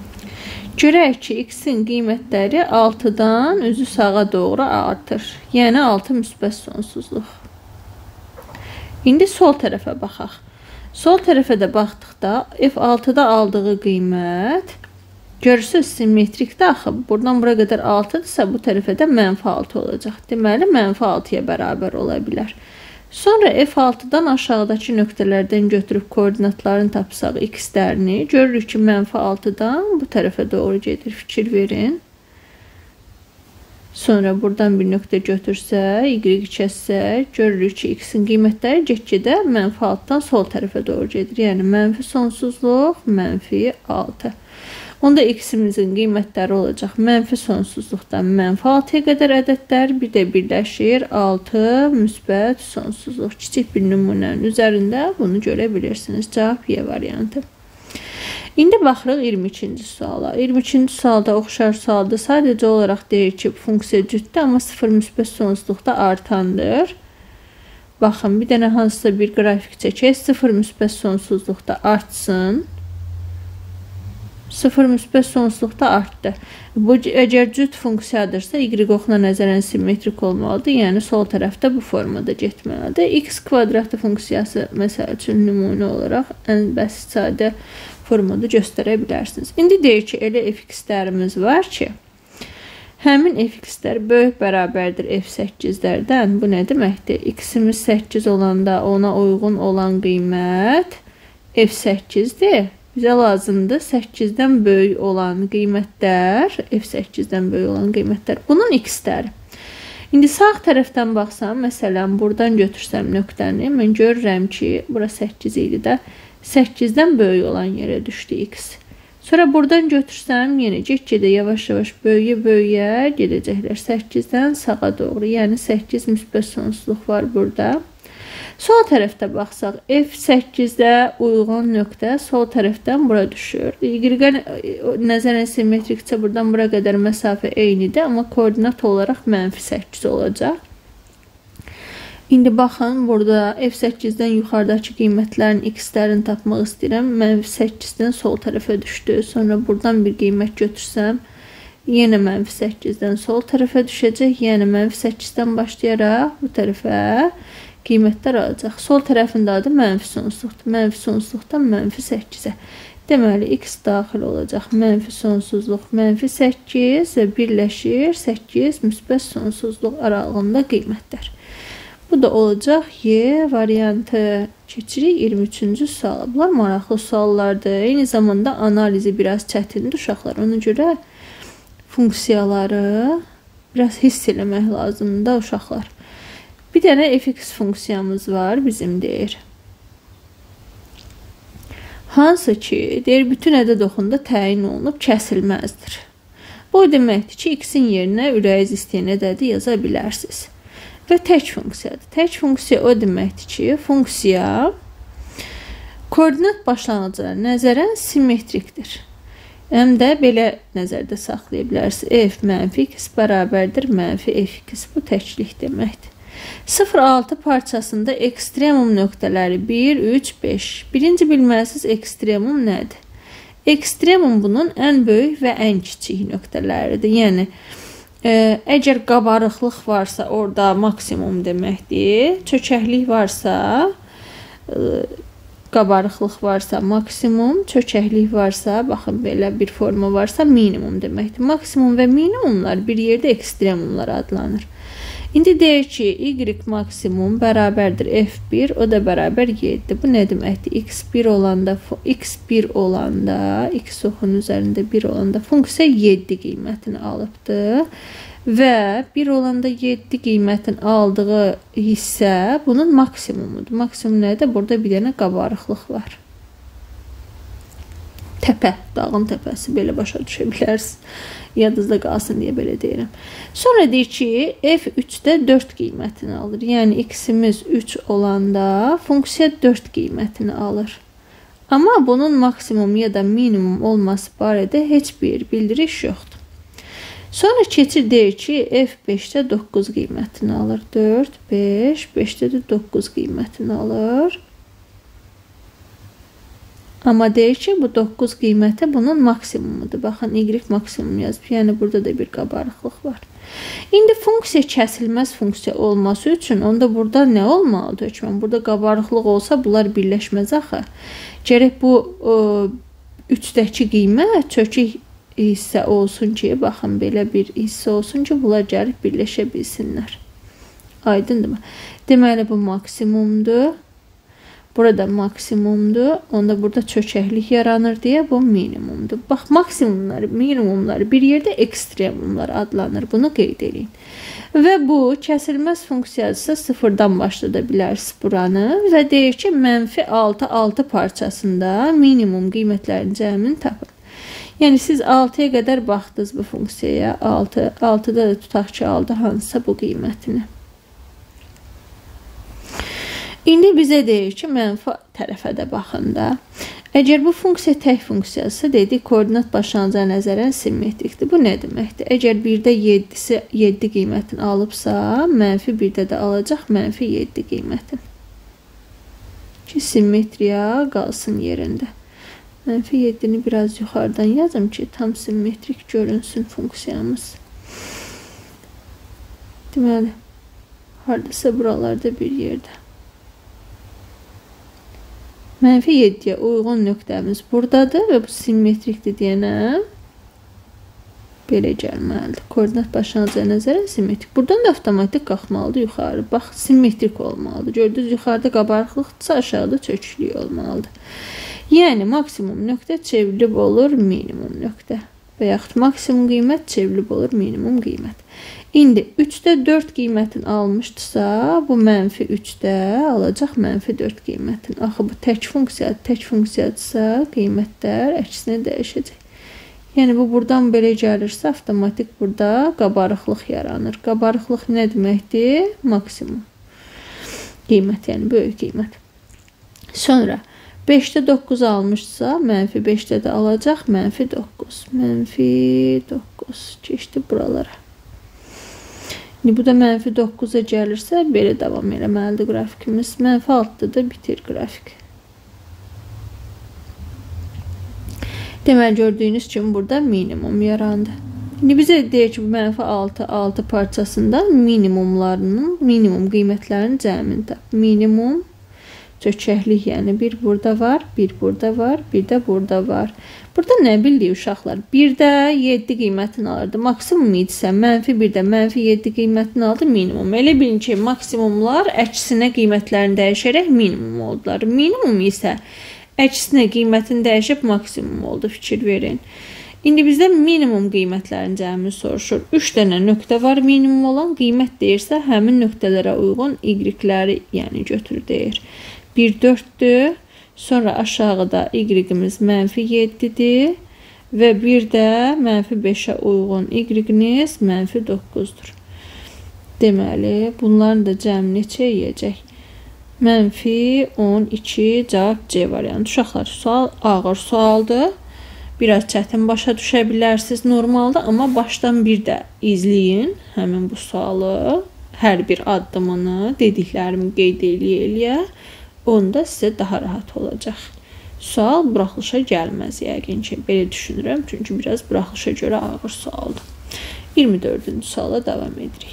Görək ki, x-in qiymətləri altıdan üzü sağa doğru artır. Yəni, altı müsbət sonsuzluq. İndi sol tərəfə baxaq. Sol tərəfə də baxdıqda f altıda aldığı qiymət görürsünüz simmetrikdə axı. Buradan bura qədər altıdırsa, bu tərəfə də mənfi altı olacaq. Deməli, mənfi altıya bərabər ola bilər. Sonra f altıdan aşağıdakı nöqtələrdən götürüb koordinatlarını tapsaq x-dərini, görürük ki, mənfi altıdan bu tərəfə doğru gedir. Fikir verin. Sonra buradan bir nöqtə götürsək, y kəssək, görürük ki, x-in qiymətləri get-gedə mənfi altıdan sol tərəfə doğru gedir. Yəni, mənfi sonsuzluq, mənfi altı. Onda x-imizin qiymətləri olacaq mənfi sonsuzluqdan mənfi altıya qədər ədədlər, bir də birləşir altı müsbət sonsuzluq. Kiçik bir nümunənin üzərində bunu görə bilirsiniz. Cavab Y variantı. İndi baxırıq iyirmi ikinci suala. iyirmi ikinci sualda oxşar sualda sadəcə olaraq deyir ki, funksiya cütdür, amma sıfır müsbət sonsuzluqda artandır. Baxın, bir dənə hansısa bir qrafik çəkək, sıfır müsbət sonsuzluqda artsın. sıfır müsbət sonsuzluqda artdı. Bu, əgər cüt funksiyadırsa, y oxuna nəzərən simmetrik olmalıdır. Yəni, sol tərəfdə bu formada getməlidir. X kvadratı funksiyası, məsəl üçün, nümunə olaraq ən bəsit sadə formada göstərə bilərsiniz. İndi deyir ki, elə f(x)lərimiz var ki, həmin f(x)lər böyük bərabərdir f səkkizlərdən. Bu nə deməkdir? X-imiz səkkiz olanda ona uyğun olan qiymət f səkkizdir. Bizə lazımdır səkkizdən böyük olan qiymətlər, f səkkizdən böyük olan qiymətlər. Bunun x-ləri. İndi sağ tərəfdən baxsam, məsələn, buradan götürsəm nöqtəni, mən görürəm ki, bura səkkiz idi də, səkkizdən böyük olan yerə düşdü x. Sonra buradan götürsəm, yenə get-gedə yavaş-yavaş böyüyə-böyüyə gedəcəklər. səkkizdən sağa doğru. Yəni səkkiz müsbət sonsuzluq var burada. Sol tərəfdə baxsaq, f səkkizdə uyğun nöqtə sol tərəfdən bura düşür. Y-ə nəzərən simmetrikcə buradan bura qədər məsafə eynidir, amma koordinat olaraq mənfi səkkiz olacaq. İndi baxın, burada f səkkizdən yuxarıdakı qiymətlərin x-lərini tapmaq istəyirəm. Mənfi səkkizdən sol tərəfə düşdü. Sonra buradan bir qiymət götürsəm, yenə mənfi səkkizdən sol tərəfə düşəcək. Yəni mənfi səkkizdən başlayaraq bu tərəfə qiymətlər alacaq. Sol tərəfində adı mənfi sonsuzluqdur. Mənfi sonsuzluqdan mənfi səkkizə. Deməli, x daxil olacaq. Mənfi sonsuzluq, mənfi səkkiz və birləşir səkkiz müsbət sonsuzluq aralığında qiymətlər. Bu da olacaq Y variantı. Keçirik iyirmi üçüncü suala. Bunlar maraqlı suallardır. Eyni zamanda analizi biraz çətindir uşaqlar. Ona görə funksiyaları biraz hiss eləmək lazımdır uşaqlar. Bir dənə f(x) funksiyamız var, bizim deyir. Hansı ki, deyir, bütün ədəd oxunda təyin olunub kəsilməzdir. Bu deməkdir ki, x-in yerinə ürəyiz istəyən ədədi yaza bilərsiniz. Və tək funksiyadır. Tək funksiya o deməkdir ki, funksiya koordinat başlanğıcına nəzərən simmetrikdir. Həm də belə nəzərdə saxlaya bilərsiniz. F mənfi x bərabərdir mənfi f(x). Bu təklik deməkdir. sıfır altı parçasında ekstremum nöqtələri bir, üç, beş. Birinci bilməlisiniz ekstremum nədir? Ekstremum bunun ən böyük və ən kiçik nöqtələridir. Yəni, Ə, əgər qabarıqlıq varsa orada maksimum deməkdir. Çökəklik varsa, ə, qabarıqlıq varsa maksimum, çökəklik varsa, baxın belə bir forma varsa minimum deməkdir. Maksimum və minimumlar bir yerdə ekstremumlar adlanır. İndi deyək ki, y maksimum bərabərdir f bir, o da bərabər yeddi. Bu nə deməkdir? x bir olanda, x bir olanda, x oxun üzərində bir olanda funksiya yeddi qiymətini alıbdır. Və bir olanda yeddi qiymətini aldığı hissə bunun maksimumudur. Maksimum nədir? Burada bir dənə qabarıqlıq var. Təpə, dağın təpəsi, belə başa düşə bilərsiniz. Yadınızda qalsın deyə belə deyirəm. Sonra deyir ki, f üçdə dörd qiymətini alır. Yəni, x-imiz üç olanda funksiya dörd qiymətini alır. Amma bunun maksimum ya da minimum olması barədə heç bir bildiriş yoxdur. Sonra keçir deyir ki, f beşdə doqquz qiymətini alır. dörd, beş, beşdə də doqquz qiymətini alır. Amma deyir ki, bu doqquz qiyməti bunun maksimumudur. Baxın, y maksimum yazıb. Yəni, burada da bir qabarıqlıq var. İndi funksiya kəsilməz funksiya olması üçün onda burada nə olmalıdır hökmən? Burada qabarıqlıq olsa bunlar birləşməz axı. Gərək bu üçdəki qiymət çökük hissə olsun ki, baxın, belə bir hissə olsun ki, bunlar gəlib birləşə bilsinlər. Aydındır mı? Deməli, bu maksimumdur. Burada maksimumdur. Onda burada çökəklik yaranır deyə bu minimumdur. Bax, maksimumlar, minimumlar bir yerdə ekstremumlar adlanır. Bunu qeyd edin. Və bu kəsilməz funksiyası sıfırdan başlada bilərsiniz buranı və deyir ki, mənfi altı, altı parçasında minimum qiymətlərin cəmini tapın. Yəni, siz altıya qədər baxdınız bu funksiyaya. altı, altıda da tutaq ki, aldı hansısa bu qiymətini. İndi bizə deyir ki, mənfi tərəfə də baxın da. Əgər bu funksiya tək funksiyası dedik, koordinat başlanğıcına nəzərən simmetrikdir. Bu nə deməkdir? Əgər birdə yeddisi yeddi qiymətini alıbsa, mənfi birdə də alacaq mənfi yeddi qiymətini. Ki, simmetriya qalsın yerində. Mənfi yeddini biraz yuxarıdan yazım ki, tam simmetrik görünsün funksiyamız. Deməli, haradasa buralarda bir yerdə. Mənfi yeddiyə uyğun nöqtəmiz buradadır və bu simmetrikdir deyənəm. Belə gəlməlidir. Koordinat başlanğıcına nəzərən simmetrik. Buradan da avtomatik qalxmalıdır yuxarı. Bax, simmetrik olmalıdır. Gördünüz, yuxarıda qabarıqlıqdırsa, aşağıda çöküklük olmalıdır. Yəni, maksimum nöqtə çevrilib olur minimum nöqtə. Və yaxud maksimum qiymət çevrilib olur minimum qiymət. İndi üçdə dörd qiymətini almışdısa, bu mənfi üçdə alacaq mənfi dörd qiymətini. Axı bu tək funksiyadır, tək funksiyadırsa qiymətlər əksinə dəyişəcək. Yəni bu buradan belə gəlirsə, avtomatik burada qabarıqlıq yaranır. Qabarıqlıq nə deməkdir? Maksimum qiymət, yəni böyük qiymət. Sonra beşdə doqquz almışsa, mənfi beşdə də alacaq mənfi doqquz. Mənfi doqquz keçdi buralara. İndi bu da mənfi doqquza gəlirsə, belə davam eləməlidir qrafikimiz. Mənfi altıda da bitir qrafik. Deməli, gördüyünüz kimi burada minimum yarandı. İndi bizə deyək ki, bu mənfi altı, altı parçasında minimumlarının, minimum qiymətlərinin cəmini tap. Minimum çökəklik, yəni bir burada var, bir burada var, bir də burada var. Burada nə bildik uşaqlar? birdə yeddi qiymətini alırdı. Maksimum idisə, mənfi birdə mənfi yeddi qiymətini aldı, minimum. Elə bilin ki, maksimumlar əksinə qiymətlərini dəyişərək minimum oldular. Minimum isə əksinə qiymətini dəyişib maksimum oldu, fikir verin. İndi bizdə minimum qiymətlərin cəmini soruşur. üç dənə nöqtə var minimum olan, qiymət deyirsə, həmin nöqtələrə uyğun y-ləri yəni götür deyir. bir dörddür. Sonra aşağıda y-imiz mənfi yeddidir. Və bir də mənfi beşə uyğun y-imiz mənfi doqquzdur. Deməli, bunların da cəmi neçə yiyəcək? Mənfi on iki cavab C variantı. Uşaqlar, sual ağır sualdır. Biraz çətin başa düşə bilərsiniz normalda, amma başdan bir də izləyin həmin bu sualı. Hər bir addımını, dediklərimi qeyd eləyə-eləyə. Onda sizə daha rahat olacaq. Sual buraxılışa gəlməz yəqin ki. Belə düşünürəm. Çünki biraz buraxılışa görə ağır sualdır. iyirmi dördüncü suala davam edirik.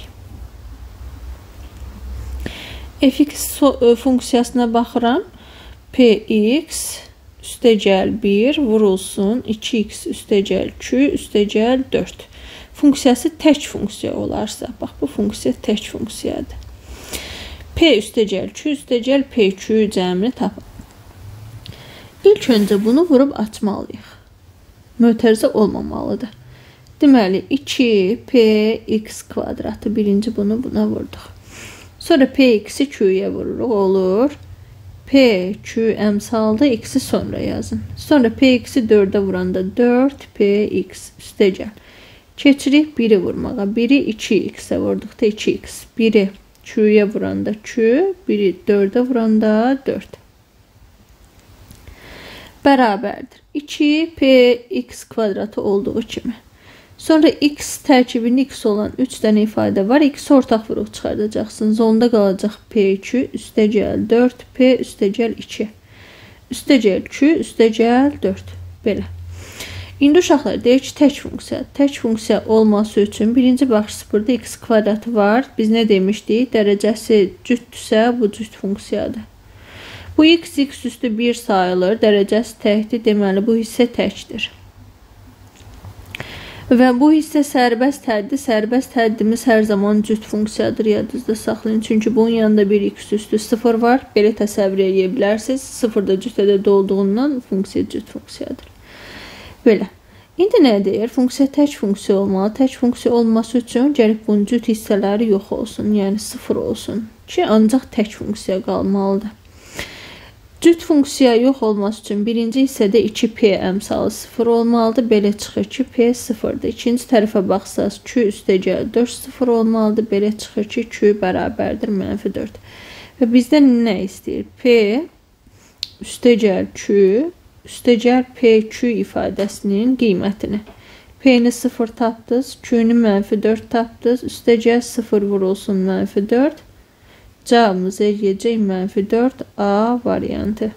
F(x) funksiyasına baxıram. Px üstəgəl bir vurulsun iki x üstəgəl iki üstəgəl dörd. Funksiyası tək funksiya olarsa, bax bu funksiya tək funksiyadır. P üstəgəl iki üstəgəl P iki cəmini tapın. İlk öncə bunu vurub açmalıyıq. Mötərizə olmamalıdır. Deməli, iki P x kvadratı. Birinci bunu buna vurduq. Sonra P x'i Q'ya vururuq. Olur. P Q əmsalda x'i sonra yazın. Sonra P x'i dördə vuranda dörd P x üstəgəl. Keçirik biri vurmağa. biri iki x'ə vurduqda iki x. biri Q'ya vuranda Q, biri dördə vuranda dörd. Bərabərdir. iki P x kvadratı olduğu kimi. Sonra x tərkibində x olan üç dənə ifadə var. X ortaq vuruq çıxardacaqsınız. Onda qalacaq P iki üstəgəl dörd P üstəgəl iki. Üstəgəl iki üstəgəl dörd. Belə. İndi uşaqlar, deyək ki, tək funksiya. Tək funksiya olması üçün birinci baxış burada x kvadratı var. Biz nə demişdik? Dərəcəsi cütdürsə, bu cüt funksiyadır. Bu x, x üstü bir sayılır. Dərəcəsi təkdir. Deməli, bu hissə təkdir. Və bu hissə sərbəst həddir. Sərbəst həddimiz hər zaman cüt funksiyadır. Yadınızda saxlayın. Çünki bunun yanında bir x üstü sıfır var. Belə təsəvvür edə bilərsiniz. sıfır da cüt ədəd olduğundan funksiya cüt funksiyadır. Belə. İndi nə deyir? Funksiya tək funksiya olmalı. Tək funksiya olması üçün gərək bunun cüt hissələri yox olsun. Yəni sıfır olsun. Ki, ancaq tək funksiya qalmalıdır. Cüt funksiya yox olması üçün birinci hissədə iki P əmsalı sıfır olmalıdır. Belə çıxır ki, P sıfırdır. İkinci tərəfə baxsaq, Q üstəgəl dörd sıfır olmalıdır. Belə çıxır ki, Q bərabərdir mənfi dörd. Və bizdən nə istəyir? P üstəgəl Q üstəgəl P Q ifadəsinin qiymətini. P-ni sıfır tapdınız, Q-ni mənfi dörd tapdınız, üstəgəl sıfır vurulsun mənfi dörd. Cavabımız eləyəcək mənfi dörd A variantı.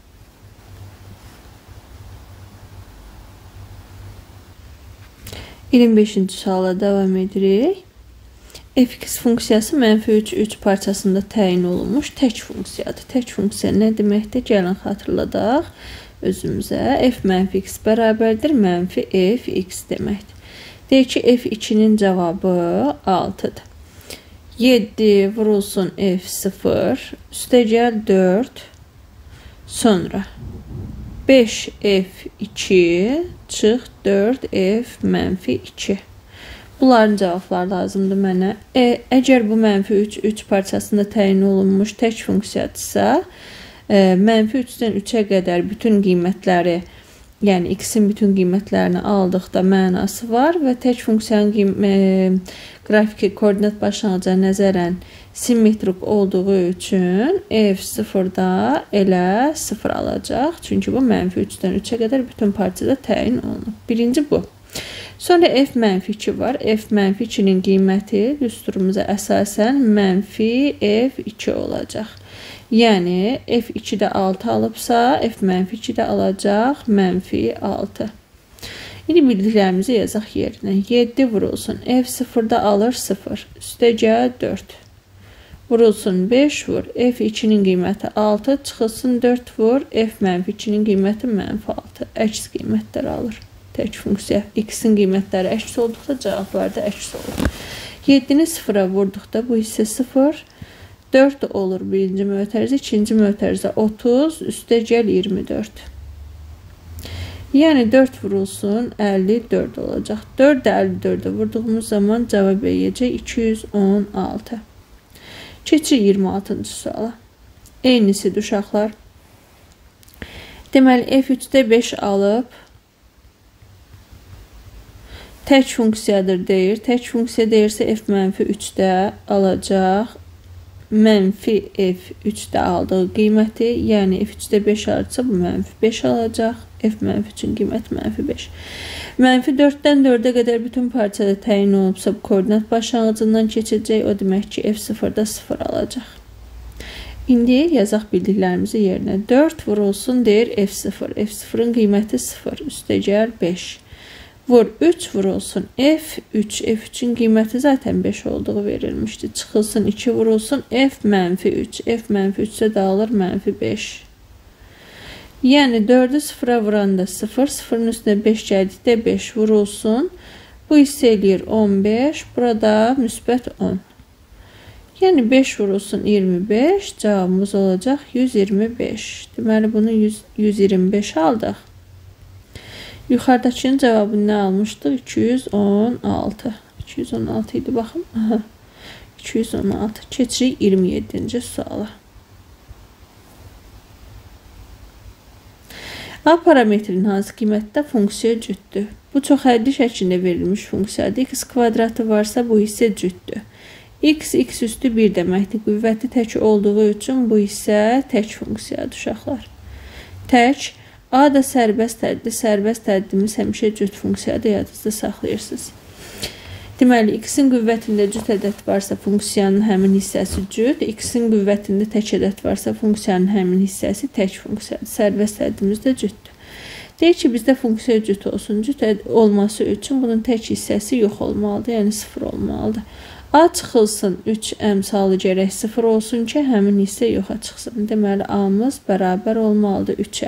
iyirmi beşinci suala davam edirik. F(x) funksiyası mənfi üç, üç parçasında təyin olunmuş tək funksiyadır. Tək funksiya nə deməkdir? Gəlin xatırladaq özümüzə. F mənfi x bərabərdir, mənfi f x deməkdir. Deyək ki, f ikinin cavabı altıdır. yeddi vurulsun f sıfır, üstəgəl dörd, sonra beş f iki çıx dörd f mənfi iki. Bunların cavabları lazımdır mənə. E, əgər bu mənfi üç, üç parçasında təyin olunmuş tək funksiyadırsa, e, mənfi üçdən üçə qədər bütün qiymətləri, yəni x-in bütün qiymətlərini aldıqda mənası var və tək funksiyanın e, qrafiki koordinat başlanğıca nəzərən simmetrik olduğu üçün f sıfırda elə sıfır alacaq. Çünki bu mənfi üçdən üçə qədər bütün parçada təyin olunub. Birinci bu. Sonra f mənfi iki var. F mənfi ikinin qiyməti düsturumuza əsasən mənfi f iki olacaq. Yəni f ikidə altı alıbsa, f mənfi ikidə alacaq mənfi altı. İndi bildiklərimizi yazaq yerinə. yeddi vurulsun. F sıfırda alır sıfır. Üstəcə dörd. Vurulsun beş vur. F ikinin qiyməti altı. Çıxılsın dörd vur. F mənfi ikinin qiyməti mənfi altı. Əks qiymətlər alır. Tək funksiya. X-in qiymətləri əks olduqda cavablar da əks olur. yeddini sıfıra vurduqda bu hissə sıfır. dörd olur birinci mötərizə. İkinci mötərizə otuz. Üstəcəl iyirmi dörd. Yəni dörd vurulsun əlli dörd olacaq. dörd əlli dördə vurduğumuz zaman cavab eləyəcək iki yüz on altı. Keçir iyirmi altıncı suala. Eynisidir uşaqlar. Deməli f üçdə beş alıb tək funksiyadır deyir. Tək funksiya deyirsə f mənfi üçdə alacaq. Mənfi f üçdə aldığı qiyməti, yəni f üçdə beş alırsa bu mənfi beş alacaq. F mənfi üçün qiyməti mənfi beş. Mənfi dörddən dördə qədər bütün parçada təyin olubsa bu koordinat başlanğıcından keçəcək. O demək ki f sıfırda sıfır alacaq. İndi yazaq bildiklərimizi yerinə. dörd vurulsun deyir f sıfır. F sıfırın qiyməti sıfır. Üstəcər beş. Vur üç vurulsun f üç. F üçün qiyməti zaten beş olduğu verilmişdi. Çıxılsın iki vurulsun f mənfi üç. F mənfi üçsə dağılır mənfi beş. Yəni dördü sıfıra vuranda sıfır. sıfırın üstünə beş gəldikdə beş vurulsun. Bu hissə eləyir on beş. Burada müsbət on. Yəni beş vurulsun iyirmi beş. Cavabımız olacaq yüz iyirmi beş. Deməli bunu yüz iyirmi beş aldıq. Yuxarıdakının cavabını nə almışdıq? iki yüz on altı. iki yüz on altı idi baxın. Aha. iki yüz on altı. Keçirik iyirmi yeddinci suala. A parametrinin hansı qiymətdə funksiya cütdür? Bu çox həddi şəklində verilmiş funksiyadır. X kvadratı varsa bu hissə cütdür. X, x üstü bir deməkdir. Qüvvəti tək olduğu üçün bu hissə tək funksiyadır uşaqlar. Tək. A da sərbəst həddi. Sərbəst həddimiz həmişə cüt funksiyadır. Yadınızda saxlayırsınız. Deməli, x-in qüvvətində cüt ədəd varsa funksiyanın həmin hissəsi cüt. X-in qüvvətində tək ədəd varsa funksiyanın həmin hissəsi tək funksiyadır. Sərbəst həddimiz də cütdür. Deyir ki, bizdə funksiya cüt olsun. Cüt olması üçün bunun tək hissəsi yox olmalıdır. Yəni sıfır olmalıdır. A çıxılsın üç əmsalı gərək sıfır olsun ki, həmin hissə yoxa çıxsın. Deməli, A-mız bərabər olmalıdır üçə.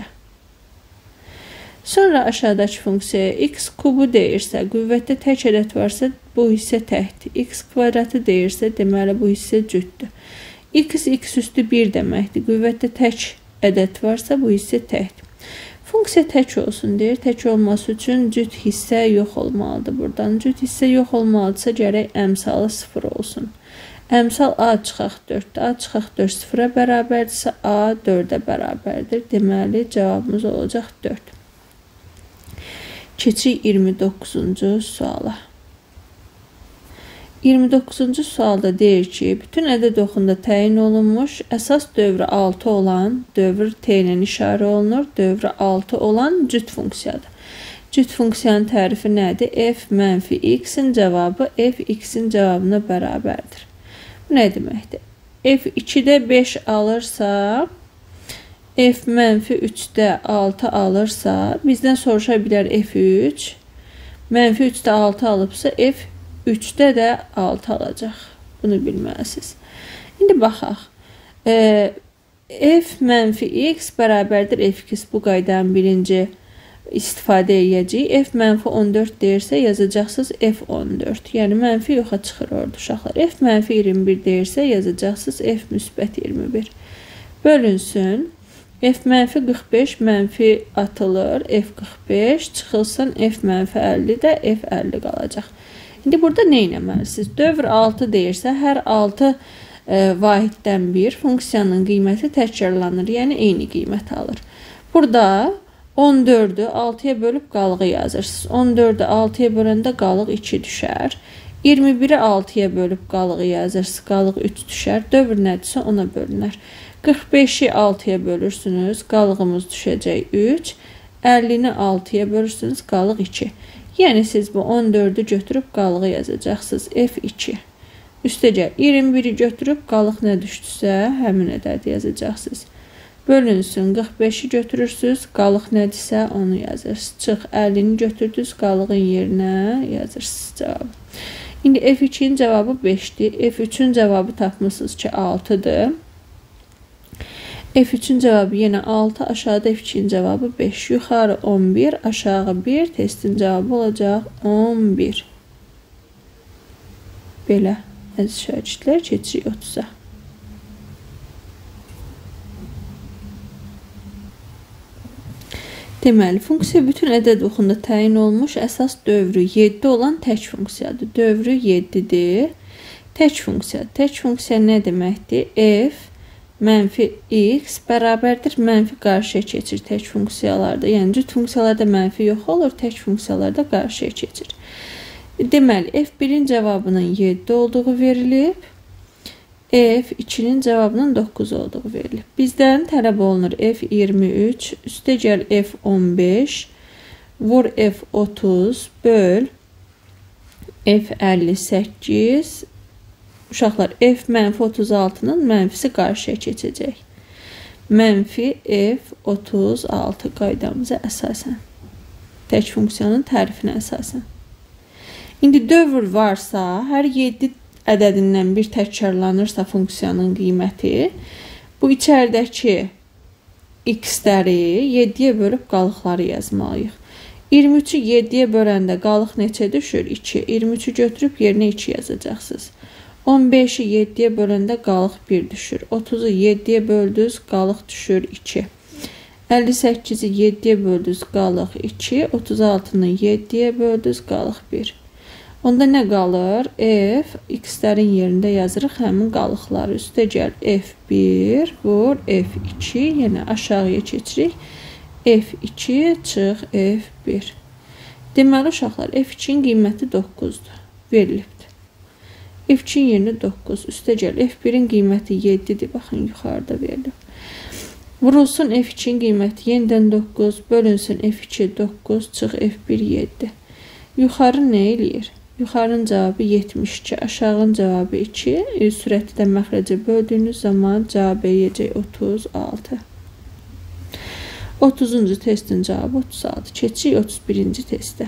Sonra aşağıdakı funksiyaya x kubu deyirsə, qüvvətdə tək ədəd varsa bu hissə təkdir. X kvadratı deyirsə, deməli bu hissə cütdür. X, x üstü bir deməkdir. Qüvvətdə tək ədəd varsa bu hissə təkdir. Funksiya tək olsun deyir. Tək olması üçün cüt hissə yox olmalıdır buradan. Cüt hissə yox olmalıdırsa gərək əmsalı sıfır olsun. Əmsal A çıxaq dörd. A çıxaq dörd sıfıra bərabərdirsə A dördə bərabərdir. Deməli cavabımız olacaq dörd. Keçik iyirmi doqquzuncu suala. iyirmi doqquzuncu sualda deyir ki, bütün ədəd oxunda təyin olunmuş, əsas dövrü altı olan, dövr T ilə işarə olunur, dövrü altı olan cüt funksiyadır. Cüt funksiyanın tərifi nədir? F mənfi x-in cavabı f x-in cavabına bərabərdir. Bu nə deməkdir? F ikidə beş alırsa, f mənfi üçdə altı alırsa, bizdən soruşa bilər f üç, mənfi üçdə altı alıbsa, f üçdə də altı alacaq. Bunu bilməlisiniz. İndi baxaq. E, f mənfi x bərabərdir f iki. Bu qaydanın birinci istifadə edəcəyik. F mənfi on dörd deyirsə yazacaqsınız f on dörd. Yəni mənfi yoxa çıxır orada uşaqlar. F mənfi iyirmi bir deyirsə yazacaqsınız f müsbət iyirmi bir. Bölünsün. F mənfi qırx beş mənfi atılır. F qırx beş çıxılsın f mənfi əlli də f əlli qalacaq. İndi burada nə etməlisiniz? Dövr altı deyirsə, hər altı e, vahiddən bir funksiyanın qiyməti təkrarlanır, yəni eyni qiymət alır. Burada on dördü altıya bölüb qalığı yazırsınız. on dördü altıya böləndə qalıq iki düşər. iyirmi biri altıya bölüb qalığı yazırsınız. Qalıq üç düşər. Dövr nədirsə ona bölünər. qırx beşi altıya bölürsünüz. Qalığımız düşəcək üç. əllini altıya bölürsünüz. Qalıq iki. Yəni siz bu on dördü götürüb qalığı yazacaqsınız. F iki. Üstəcə iyirmi biri götürüb qalıq nə düşdüsə həmin ədədi yazacaqsınız. Bölünsün. qırx beşi götürürsünüz. Qalıq nədirsə onu yazırsınız. Çıx əllini götürdünüz. Qalığın yerinə yazırsınız cavabı. İndi F ikinin cavabı beşdir. F üçün cavabı tapmışsınız ki altıdır. F üçün cavabı yenə altı. Aşağıda F ikinin cavabı beş. Yuxarı on bir. Aşağı bir. Testin cavabı olacaq on bir. Belə. Əziz şagirdlər, keçirik otuza. Deməli, funksiya bütün ədəd oxunda təyin olmuş əsas dövrü yeddi olan tək funksiyadır. Dövrü yeddidir. Tək funksiya. Tək funksiya nə deməkdir? F mənfi x bərabərdir mənfi qarşıya keçir tək funksiyalarda. Yəni, cüt funksiyalarda mənfi yox olur, tək funksiyalarda qarşıya keçir. Deməli, F birin cavabının yeddi olduğu verilib. F ikinin cavabının doqquz olduğu verilib. Bizdən tələb olunur F iyirmi üç, üstə gəl F on beş, vur F otuz, böl F əlli səkkiz. Uşaqlar, F mənfi otuz altının mənfisi qarşıya keçəcək. Mənfi F otuz altı qaydamıza əsasən. Tək funksiyanın tərifinə əsasən. İndi dövr varsa, hər yeddi ədədindən bir təkrarlanırsa funksiyanın qiyməti, bu içəridəki x-ləri yeddiyə bölüb qalıqları yazmalıyıq. iyirmi üçü yeddiyə böləndə qalıq neçə düşür? iki. iyirmi üçü götürüb yerinə iki yazacaqsınız. on beşi yeddiyə böləndə qalıq bir düşür. otuzu yeddiyə böldünüz, qalıq düşür iki. əlli səkkizi yeddiyə böldünüz, qalıq iki. otuz altını yeddiyə böldünüz, qalıq bir. Onda nə qalır? F, x-lərin yerində yazırıq həmin qalıqları. Üstə gəl F bir, vur F iki, yenə aşağıya keçirik. F iki, çıx F bir. Deməli, uşaqlar, F ikinin qiyməti doqquzdur. Verilibdir. F ikinin yerinə doqquz. Üstə gəl F birin qiyməti yeddidir. Baxın, yuxarıda verilib. Vurulsun F ikinin qiyməti yenidən doqquz. Bölünsün F iki, doqquz, çıx F bir, yeddi. Yuxarı nə eləyir? Yuxarının cavabı yetmiş iki, aşağının cavabı iki. Sürəti də məxrəcə böldüyünüz zaman cavab eləyəcək otuz altı. otuzuncu testin cavabı otuz altı. Keçirik otuz birinci testə.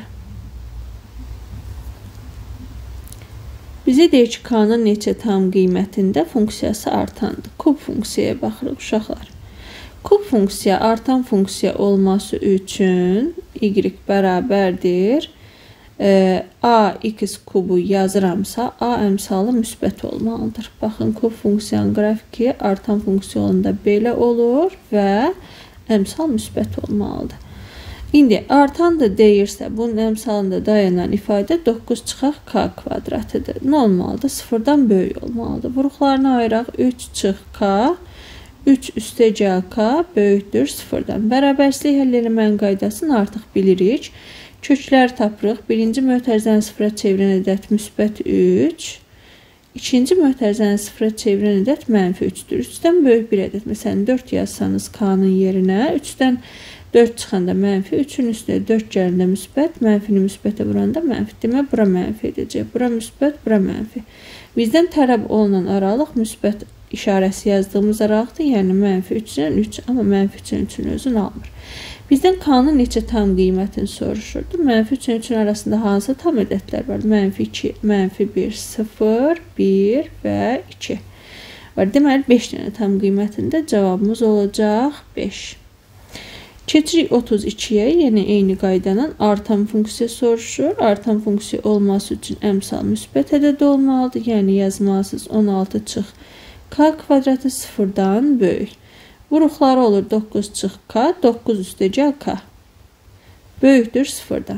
Bizə deyir ki, K-nın neçə tam qiymətində funksiyası artandır. Kub funksiyaya baxırıq, uşaqlar. Kub funksiya artan funksiya olması üçün y bərabərdir. A x kubu yazıramsa A əmsalı müsbət olmalıdır. Baxın, kub funksiyanın qrafiki artan funksiyonunda belə olur və əmsal müsbət olmalıdır. İndi artandır deyirsə, bunun əmsalında dayanan ifadə doqquz çıxaq k kvadratıdır. Nə olmalıdır? sıfırdan böyük olmalıdır. Vuruqlarını ayıraq. üç çıx k, üç üstə gəl k böyükdür sıfırdan. Bərabərsizlik həll eləməyin qaydasını artıq bilirik. Kökləri tapırıq. Birinci mötərizəni sıfıra çevirən ədəd müsbət üç. İkinci mötərizəni sıfıra çevirən ədəd mənfi üçdür. üçdən böyük bir ədəd. Məsələn, dörd yazsanız k-nın yerinə, üçdən dörd çıxanda mənfi, üçün üstünə dörd gəlində müsbət, mənfini müsbətə vuranda mənfi. Demək, bura mənfi edəcək. Bura müsbət, bura mənfi. Bizdən tələb olunan aralıq müsbət işarəsi yazdığımız aralıqdır. Yəni, mənfi üçdən üç, amma mənfi üçün üçün özünü almır. Bizdən k-nın neçə tam qiymətini soruşurdu. Mənfi üçün üçün arasında hansı tam ədədlər var? Mənfi iki, mənfi bir, sıfır, bir və iki var. Deməli, beş dənə tam qiymətində cavabımız olacaq beş. Keçirik otuz ikiyə, yəni eyni qaydanın artan funksiya soruşur. Artan funksiya olması üçün əmsal müsbət ədəd olmalıdır. Yəni, yazmalısınız on altı çıx k kvadratı sıfırdan böyük. Vuruqları olur doqquz çıx k, doqquz üstə gəl k. Böyükdür sıfırdan.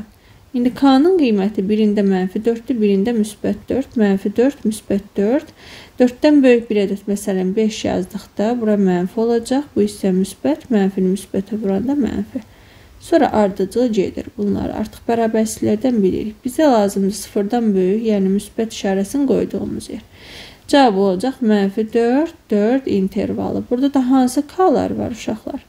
İndi K-nın qiyməti birində mənfi dörddür, birində müsbət dörd, mənfi dörd, müsbət dörd. dörddən böyük bir ədəd, məsələn beş yazdıqda bura mənfi olacaq. Bu isə müsbət, mənfini müsbətə vuranda mənfi. Sonra ardıcıl gedir. Bunları artıq bərabərsizlərdən bilirik. Bizə lazımdır sıfırdan böyük, yəni müsbət işarəsini qoyduğumuz yer. Cavab olacaq mənfi dörd, dörd intervalı. Burada da hansı K-lar var uşaqlar?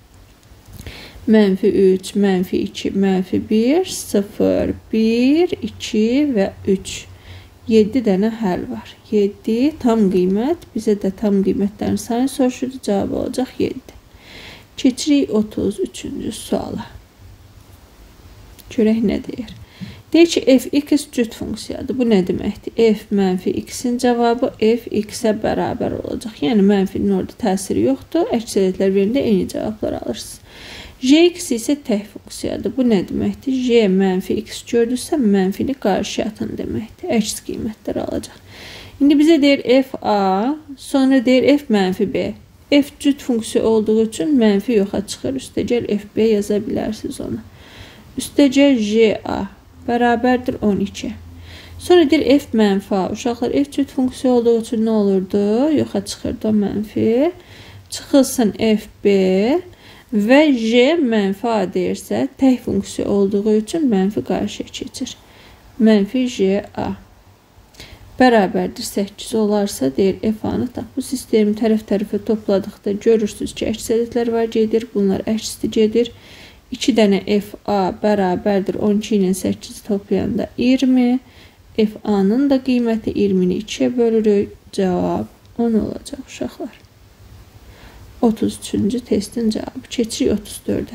Mənfi üç, mənfi iki, mənfi bir, sıfır, bir, iki və üç. yeddi dənə həll var. yeddi tam qiymət. Bizə də tam qiymətlərin sayını soruşurdu. Cavab olacaq yeddi. Keçirik otuz üçüncü suala. Görək nə deyir? Deyir ki, f x cüt funksiyadır. Bu nə deməkdir? F mənfi x-in cavabı f x-ə bərabər olacaq. Yəni mənfinin orada təsiri yoxdur. Əks ədədlər verində eyni cavablar alırsınız. J-x isə tək funksiyadır. Bu nə deməkdir? J mənfi x gördürsə, mənfini qarşıya atın deməkdir. Əks qiymətlər alacaq. İndi bizə deyir f a, sonra deyir f mənfi b. F cüt funksiya olduğu üçün mənfi yoxa çıxır. Üstəcəl f b yaza bilərsiniz onu. Üstəcəl j a bərabərdir on iki. Sonra deyir f mənfi a. Uşaqlar f cüt funksiya olduğu üçün nə olurdu? Yoxa çıxırdı o mənfi. Çıxılsın f b. Və j mənfi a deyirsə, tək funksiya olduğu üçün mənfi qarşıya keçir. Mənfi j a bərabərdir səkkiz olarsa, deyir f a-nı tap. Bu sistemi tərəf-tərəfə topladıqda görürsünüz ki, əks ədədlər var gedir. Bunlar əksli gedir. iki dənə f a bərabərdir on iki ilə səkkizi toplayanda iyirmi. F a-nın da qiyməti iyirmini ikiyə bölürük. Cavab on olacaq uşaqlar. otuz üçüncü testin cavabı. Keçirik otuz dördə.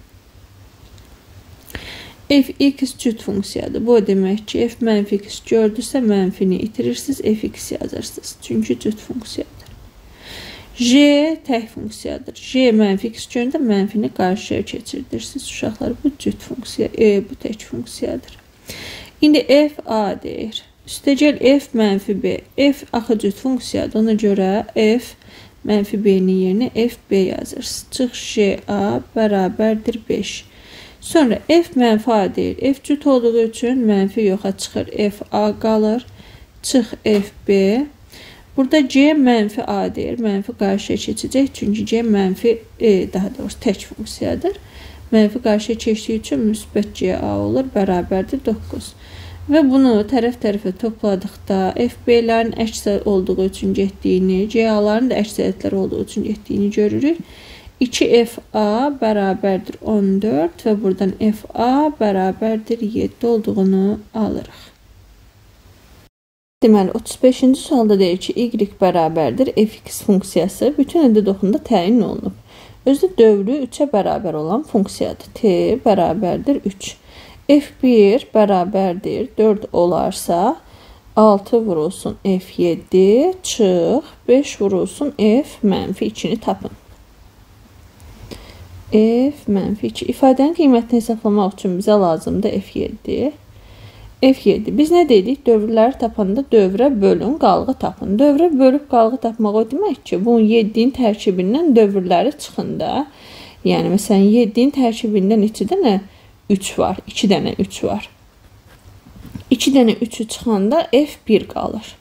F x cüt funksiyadır. Bu demək ki, f mənfi x gördürsə, mənfini itirirsiniz, f x yazırsınız. Çünki cüt funksiyadır. J tək funksiyadır. J mənfi x görəndə mənfini qarşıya keçirdirsiniz. Uşaqlar, bu cüt funksiya, e, bu tək funksiyadır. İndi f a deyir. Üstəcəl f mənfi b. F axı cüt funksiyadır. Ona görə f mənfi b-nin yerinə f b yazırsınız. Çıx j a bərabərdir beş. Sonra f mənfi a deyir. F cüt olduğu üçün mənfi yoxa çıxır. F a qalır. Çıx f b. Burada c mənfi a deyir. Mənfi qarşıya keçəcək. Çünki c mənfi e, daha doğrusu tək funksiyadır. Mənfi qarşıya keçdiyi üçün müsbət c a olur. Bərabərdir doqquz. Və bunu tərəf-tərəfə topladıqda f b-lərin əks olduğu üçün getdiyini, c a-ların da əks ədədlər olduğu üçün getdiyini görürük. iki f a bərabərdir on dörd və buradan f a bərabərdir yeddi olduğunu alırıq. Deməli, otuz beşinci sualda deyir ki, y bərabərdir f x funksiyası bütün ədəd oxunda təyin olunub. Özü dövrü üçə bərabər olan funksiyadır. T bərabərdir üç. f bir bərabərdir dörd olarsa, altı vurulsun f yeddi, çıx, beş vurulsun f mənfi ikini tapın. F mənfi iki. İfadənin qiymətini hesablamaq üçün bizə lazımdır f yeddi. f yeddi. Biz nə dedik? Dövrləri tapanda dövrə bölün, qalğı tapın. Dövrə bölüb qalğı tapmaq o demək ki, bu yeddinin tərkibindən dövrləri çıxında, yəni məsələn yeddinin tərkibindən iki dənə üç var. iki dənə üç var. iki dənə üçü çıxanda f bir qalır.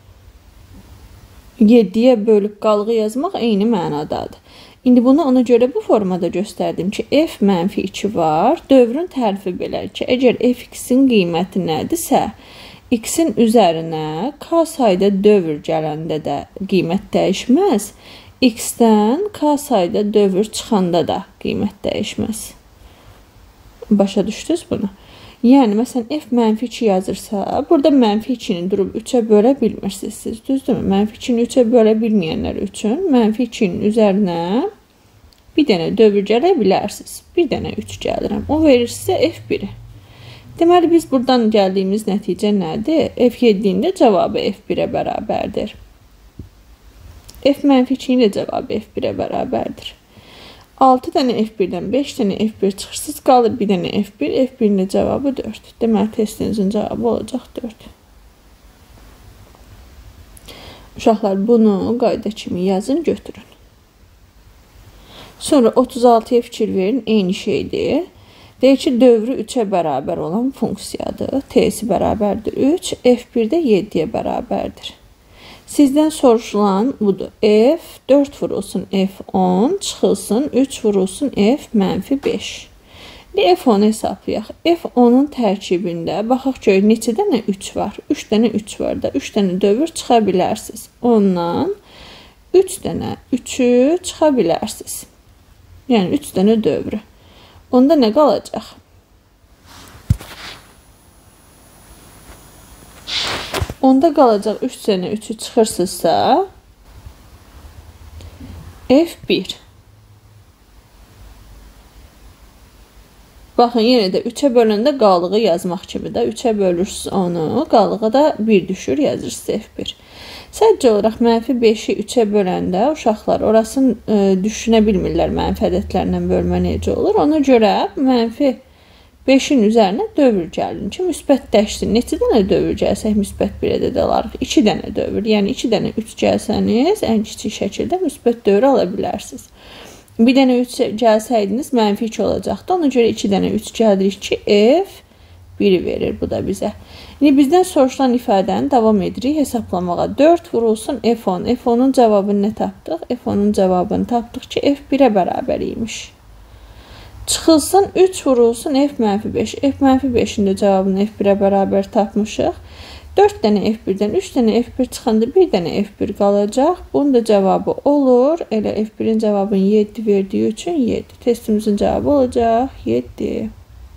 yeddiyə bölüb qalğı yazmaq eyni mənadadır. İndi bunu ona görə bu formada göstərdim ki, f mənfi iki var. Dövrün tərifi belədir ki, əgər f x-in qiyməti nədirsə, x-in üzərinə k sayda dövr gələndə də qiymət dəyişməz. X-dən k sayda dövr çıxanda da qiymət dəyişməz. Başa düşdünüz bunu? Yəni, məsələn, f mənfi iki yazırsa, burada mənfi ikini durub üçə bölə bilmirsiniz siz, düzdürmü? Mənfi ikini üçə bölə bilməyənlər üçün mənfi ikinin üzərinə bir dənə dövr gələ bilərsiniz. Bir dənə üç gəlirəm. O verir sizə f biri. Deməli, biz buradan gəldiyimiz nəticə nədir? f yeddinin də cavabı f birə bərabərdir. F mənfi ikinin də cavabı f birə bərabərdir. altı dənə f birdən beş dənə f bir çıxırsız, qalır bir dənə f bir, f birin də cavabı dörd. Deməli, testinizin cavabı olacaq dörd. Uşaqlar, bunu qayda kimi yazın, götürün. Sonra otuz altıya fikir verin, eyni şeydir. Deyək ki, dövrü üçə bərabər olan funksiyadır. T'si bərabərdir üç, F bir də yeddiyə bərabərdir. Sizdən soruşulan budur. F dörd vurulsun F on, çıxılsın üç vurulsun F mənfi beş. F onu hesablayaq. F onun tərkibində baxaq görək neçə dənə üç var? üç dənə üç var da. üç dənə dövr çıxa bilərsiniz. Ondan üç dənə üçü çıxa bilərsiniz. Yəni üç dənə dövrü. Onda nə qalacaq? Onda qalacaq üç dənə üçü çıxırsınızsa F bir. Baxın, yenə də üçə böləndə qalığı yazmaq kimi də üçə bölürsünüz onu, qalığı da bir düşür, yazırsınız F bir. Sadəcə olaraq mənfi beşi üçə böləndə uşaqlar orasını e, düşünə bilmirlər mənfi ədədlərlə bölmə necə olur. Ona görə mənfi beşin üzərinə dövr gəlin ki, müsbətləşsin. Neçə dənə dövr gəlsək müsbət bir ədəd alarıq? iki dənə dövr. Yəni iki dənə üç gəlsəniz ən kiçik şəkildə müsbət dövr ala bilərsiniz. Bir dənə üç gəlsəydiniz mənfi iki olacaqdı. Ona görə iki dənə üç gəlirik ki, F biri verir bu da bizə. İndi bizdən soruşulan ifadəni davam edirik hesablamağa. dörd vurulsun F on. F onun cavabını nə tapdıq? F onun cavabını tapdıq ki, F birə bərabər imiş. Çıxılsın üç vurulsun F mənfi beş. F mənfi beşin də cavabını F birə bərabər tapmışıq. dörd dənə F birdən üç dənə F bir çıxanda bir dənə F bir qalacaq. Bunun da cavabı olur. Elə F birin cavabını yeddi verdiyi üçün yeddi. Testimizin cavabı olacaq yeddi.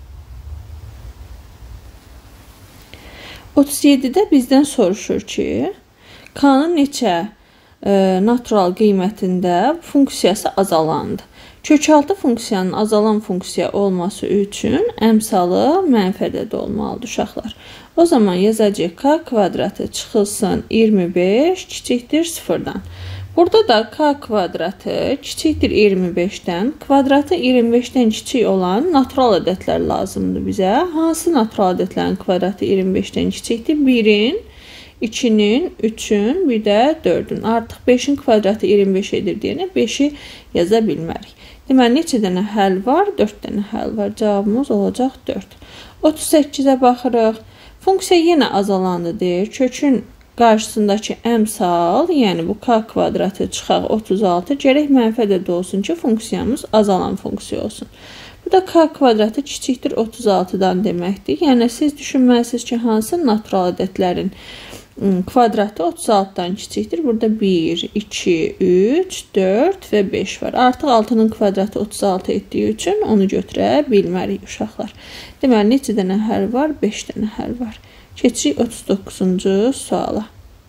otuz yeddidə bizdən soruşur ki, K-nın neçə e, natural qiymətində funksiyası azalandı. Kökaltı funksiyanın azalan funksiya olması üçün əmsalı mənfi ədəd olmalıdır uşaqlar. O zaman yazacağıq K kvadratı çıxılsın iyirmi beş kiçikdir sıfırdan. Burada da K kvadratı kiçikdir iyirmi beşdən, kvadratı iyirmi beşdən kiçik olan natural ədədlər lazımdır bizə. Hansı natural ədədlərin kvadratı iyirmi beşdən kiçikdir? birin, ikinin, üçün, bir də dördün. Artıq beşin kvadratı iyirmi beş edir deyənə beşi yaza bilmərik. Deməli, neçə dənə həll var? dörd dənə həll var. Cavabımız olacaq dörd. otuz səkkizə baxırıq. Funksiya yenə azalandı deyir. Kökün qarşısındakı əmsal, yəni bu K kvadratı çıxaq otuz altı, gərək mənfi ədəd olsun ki, funksiyamız azalan funksiya olsun. Bu da K kvadratı kiçikdir otuz altıdan deməkdir. Yəni, siz düşünməlisiniz ki, hansı natural ədədlərin kvadratı otuz altıdan kiçikdir. Burada bir, iki, üç, dörd və beş var. Artıq altının kvadratı otuz altı etdiyi üçün onu götürə bilmərik uşaqlar. Deməli, neçə dənə həll var? beş dənə həll var. Keçirik otuz doqquzuncu suala.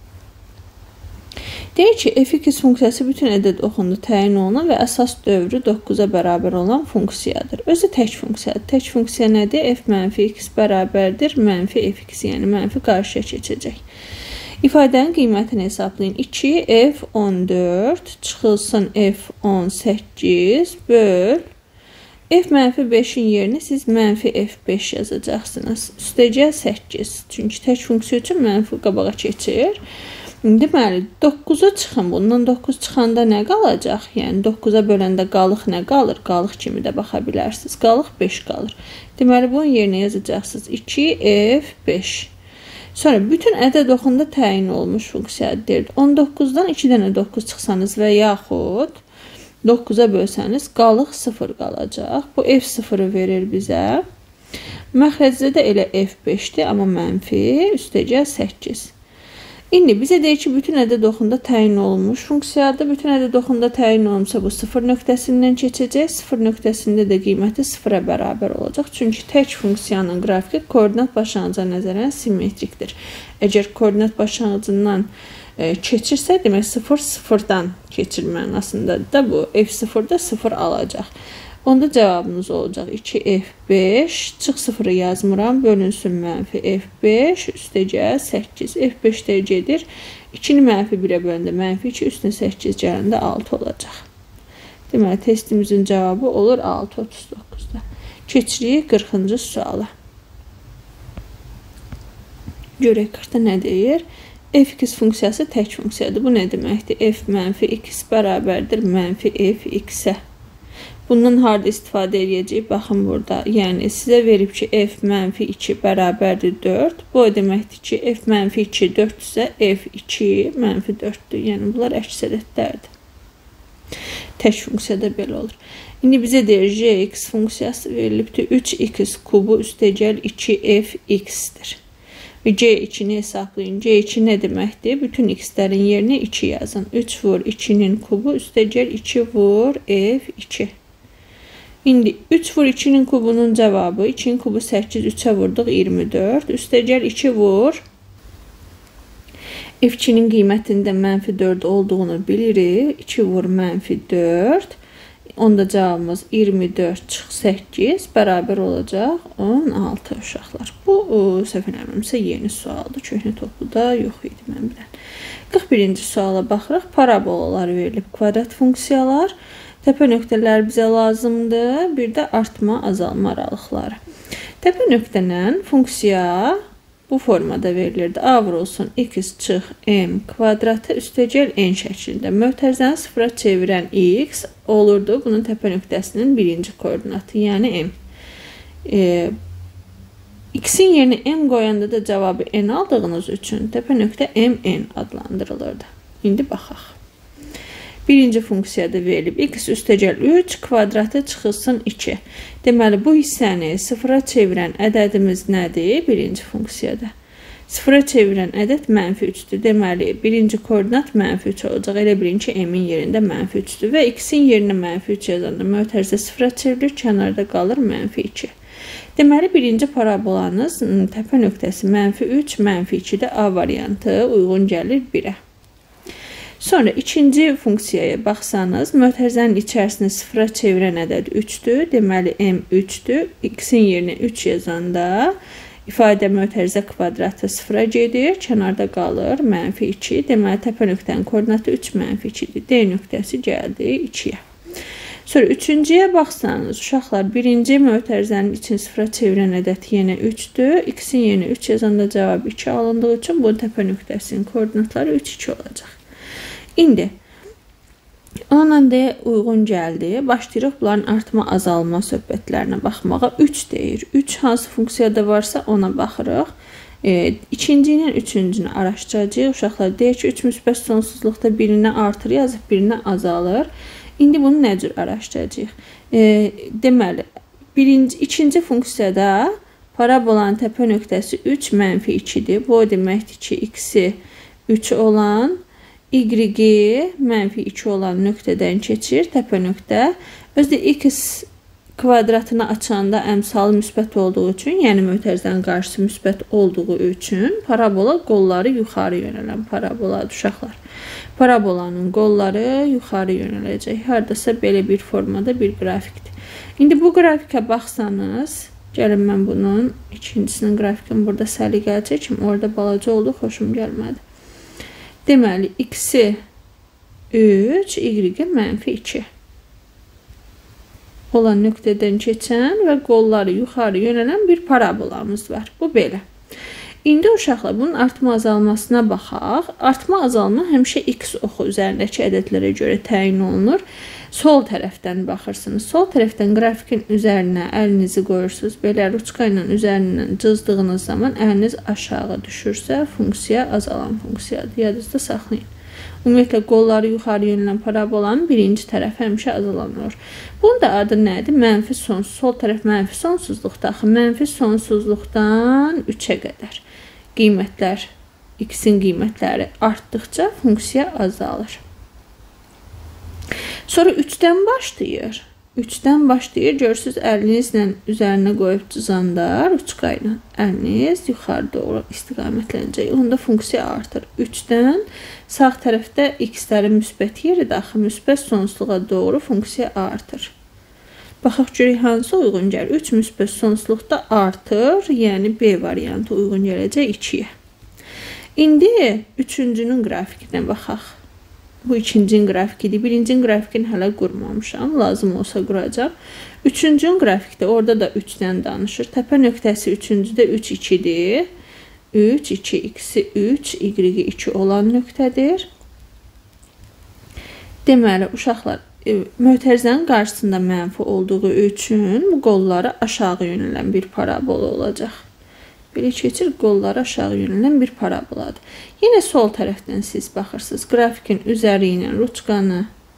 Deyir ki, F iki funksiyası bütün ədəd oxunda təyin olunan və əsas dövrü doqquza bərabər olan funksiyadır. Özü tək funksiyadır. Tək funksiya nədir? F mənfi x bərabərdir. Mənfi F iki, yəni mənfi qarşıya keçəcək. İfadənin qiymətini hesablayın. iki F on dörd çıxılsın F on səkkiz böl. F mənfi beşin yerinə siz mənfi F beş yazacaqsınız. Üstəcə səkkiz. Çünki tək funksiya üçün mənfi qabağa keçir. Deməli, doqquza çıxın. Bundan doqquz çıxanda nə qalacaq? Yəni, doqquza böləndə qalıq nə qalır? Qalıq kimi də baxa bilərsiniz. Qalıq beş qalır. Deməli, bunun yerinə yazacaqsınız. iki F beş. Sonra, bütün ədəd oxunda təyin olmuş funksiyadır. on doqquzdan iki dənə doqquz çıxsanız və yaxud doqquza bölsəniz, qalıq sıfır qalacaq. Bu F sıfırı verir bizə. Məxrəcdə də elə F beşdir, amma mənfi üstəcə səkkiz. İndi bizə deyir ki, bütün ədəd oxunda təyin olunmuş funksiyadır. Bütün ədəd oxunda təyin olunsa bu sıfır nöqtəsindən keçəcək. sıfır nöqtəsində də qiyməti sıfıra bərabər olacaq. Çünki tək funksiyanın qrafiki koordinat başlanğıca nəzərən simmetrikdir. Əgər koordinat başlanğıcından e, keçirsə, demək sıfır sıfırdan keçir mənasında da bu. F sıfırda sıfır alacaq. Onda cavabımız olacaq iki F beş, çıx sıfırı yazmıram, bölünsün mənfi F beş, üstəcə səkkiz. F beşdə gedir, ikini mənfi birə böləndə mənfi iki, üstünə səkkiz gələndə altı olacaq. Deməli, testimizin cavabı olur altı otuz doqquzda. Keçirik qırxıncı suala. Görək qırxda nə deyir? F iki funksiyası tək funksiyadır. Bu nə deməkdir? F mənfi x bərabərdir mənfi F x-ə. Bundan harda istifadə edəcəyik? Baxın burada. Yəni sizə verib ki, f mənfi iki bərabərdir dörd. Bu o deməkdir ki, f mənfi iki dörd isə f iki mənfi dörddür. Yəni bunlar əks ədədlərdir. Tək funksiyada belə olur. İndi bizə deyir gx funksiyası verilibdir. üç x kubu üstəgəl iki f x-dir. Və c ikini hesablayın. c iki nə deməkdir? Bütün x-lərin yerinə iki yazın. üç vur ikinin kubu üstəgəl iki vur f iki. İndi üç vur ikinin kubunun cevabı, ikinin kubu səkkiz, üçə vurduq iyirmi dörd. Üstəgəl iki vur. f ikinin qiymətində mənfi dörd olduğunu bilirik. iki vur mənfi dörd. Onda cevabımız iyirmi dörd çıx səkkiz bərabər olacaq on altı uşaqlar. Bu səhv eləmirəmsə yeni sualdır. Köhnə topluda yox idi mən bilən. qırx birinci suala baxırıq. Parabolalar verilib, kvadrat funksiyalar. Təpə nöqtələr bizə lazımdır. Bir də artma, azalma aralıqları. Təpə nöqtədən funksiya bu formada verilirdi. A vurulsun x çıx m kvadratı üstəgəl n şəklində. Mötərizəni sıfıra çevirən x olurdu. Bunun təpə nöqtəsinin birinci koordinatı, yəni m. E, x-in yerinə m qoyanda da cavabı n aldığınız üçün təpə nöqtə m n adlandırılırdı. İndi baxaq. Birinci funksiyada verilib x üstəgəl üç kvadratı çıxılsın iki. Deməli bu hissəni sıfıra çevirən ədədimiz nədir? Birinci funksiyada. Sıfıra çevirən ədəd mənfi üçdür. Deməli birinci koordinat mənfi üç olacaq. Elə bilin ki m-in yerində mənfi üçdür və x-in yerinə mənfi üç yazanda mötərizə sıfıra çevrilir, kənarda qalır mənfi iki. Deməli birinci parabolanız təpə nöqtəsi mənfi üç, mənfi ikidə A variantı uyğun gəlir birə. Sonra ikinci funksiyaya baxsanız, mötərizənin içərisini sıfıra çevirən ədəd üçdür. Deməli m üçdür. X-in yerinə üç yazanda ifadə mötərizə kvadratı sıfıra gedir. Kənarda qalır mənfi iki. Deməli təpə nöqtənin koordinatı üç mənfi ikidir. D nöqtəsi gəldi ikiyə. Sonra üçüncüyə baxsanız, uşaqlar birinci mötərizənin içini sıfıra çevirən ədəd yenə üçdür. X-in yerinə üç yazanda cavab iki alındığı üçün bu təpə nöqtəsinin koordinatları üç iki olacaq. İndi onunla D uyğun gəldi. Başlayırıq bunların artma, azalma söhbətlərinə baxmağa. üç deyir. üç hansı funksiyada varsa ona baxırıq. E, ikinci ilə üçüncünü araşdıracağıq. Uşaqlar deyir ki, üç müsbət sonsuzluqda birinə artır yazıb, birinə azalır. İndi bunu nə cür araşdıracağıq? E, deməli, birinci, ikinci funksiyada parabolanın təpə nöqtəsi üç mənfi ikidir. Bu o deməkdir ki, x-i üç olan y mənfi iki olan nöqtədən keçir. Təpə nöqtə özdə x kvadratını açanda əmsalı müsbət olduğu üçün, yəni mötərizənin qarşısı müsbət olduğu üçün parabola qolları yuxarı yönələn paraboladır uşaqlar. Parabolanın qolları yuxarı yönələcək. Hardasa belə bir formada bir qrafikdir. İndi bu qrafikə baxsanız, gəlin mən bunun ikincisinin qrafikini burada səliqəli çəkim. Orada balaca oldu, xoşum gəlmədi. Deməli, x-i üç, y-i mənfi iki olan nöqtədən keçən və qolları yuxarı yönələn bir parabolamız var. Bu belə. İndi uşaqlar bunun artma azalmasına baxaq. Artma azalma həmişə x oxu üzərindəki ədədlərə görə təyin olunur. Sol tərəfdən baxırsınız. Sol tərəfdən qrafikin üzərinə əlinizi qoyursunuz. Belə ruçka ilə üzərindən cızdığınız zaman əliniz aşağı düşürsə funksiya azalan funksiyadır. Yadınızda saxlayın. Ümumiyyətlə qolları yuxarı yönələn parabolanın birinci tərəfi həmişə azalan olur. Bunun da adı nədir? Mənfi sonsuz. Sol tərəf mənfi sonsuzluqda. Mənfi sonsuzluqdan üçə qədər qiymətlər, x-in qiymətləri artdıqca funksiya azalır. Sonra üçdən başlayır. üçdən başlayır. Görürsünüz, əlinizlə üzərinə qoyub cızanda, ruçka ilə əliniz yuxarı doğru istiqamətlənəcək. Onda funksiya artır. üçdən sağ tərəfdə x-lərin müsbət yeri daxil müsbət sonsuzluğa doğru funksiya artır. Baxaq görək hansı uyğun gəlir. üç müsbət sonsuzluqda artır, yəni B variantı uyğun gələcək ikiyə. İndi üçüncünün qrafikinə baxaq. Bu ikincinin qrafikidir. Birincinin grafikini hələ qurmamışam. Lazım olsa quracaq. Üçüncünün grafikdə orada da üçdən danışır. Təpə nöqtəsi üçüncüdə üç ikidir. üç, iki, x-i üç, y-i iki olan nöqtədir. Deməli, uşaqlar, mötərizənin qarşısında mənfi olduğu üçün bu qolları aşağı yönələn bir parabola olacaq. Belə keçir, qolları aşağı yönələn bir paraboladır. Yenə sol tərəfdən siz baxırsınız. Qrafikin üzəri ilə ruçkanı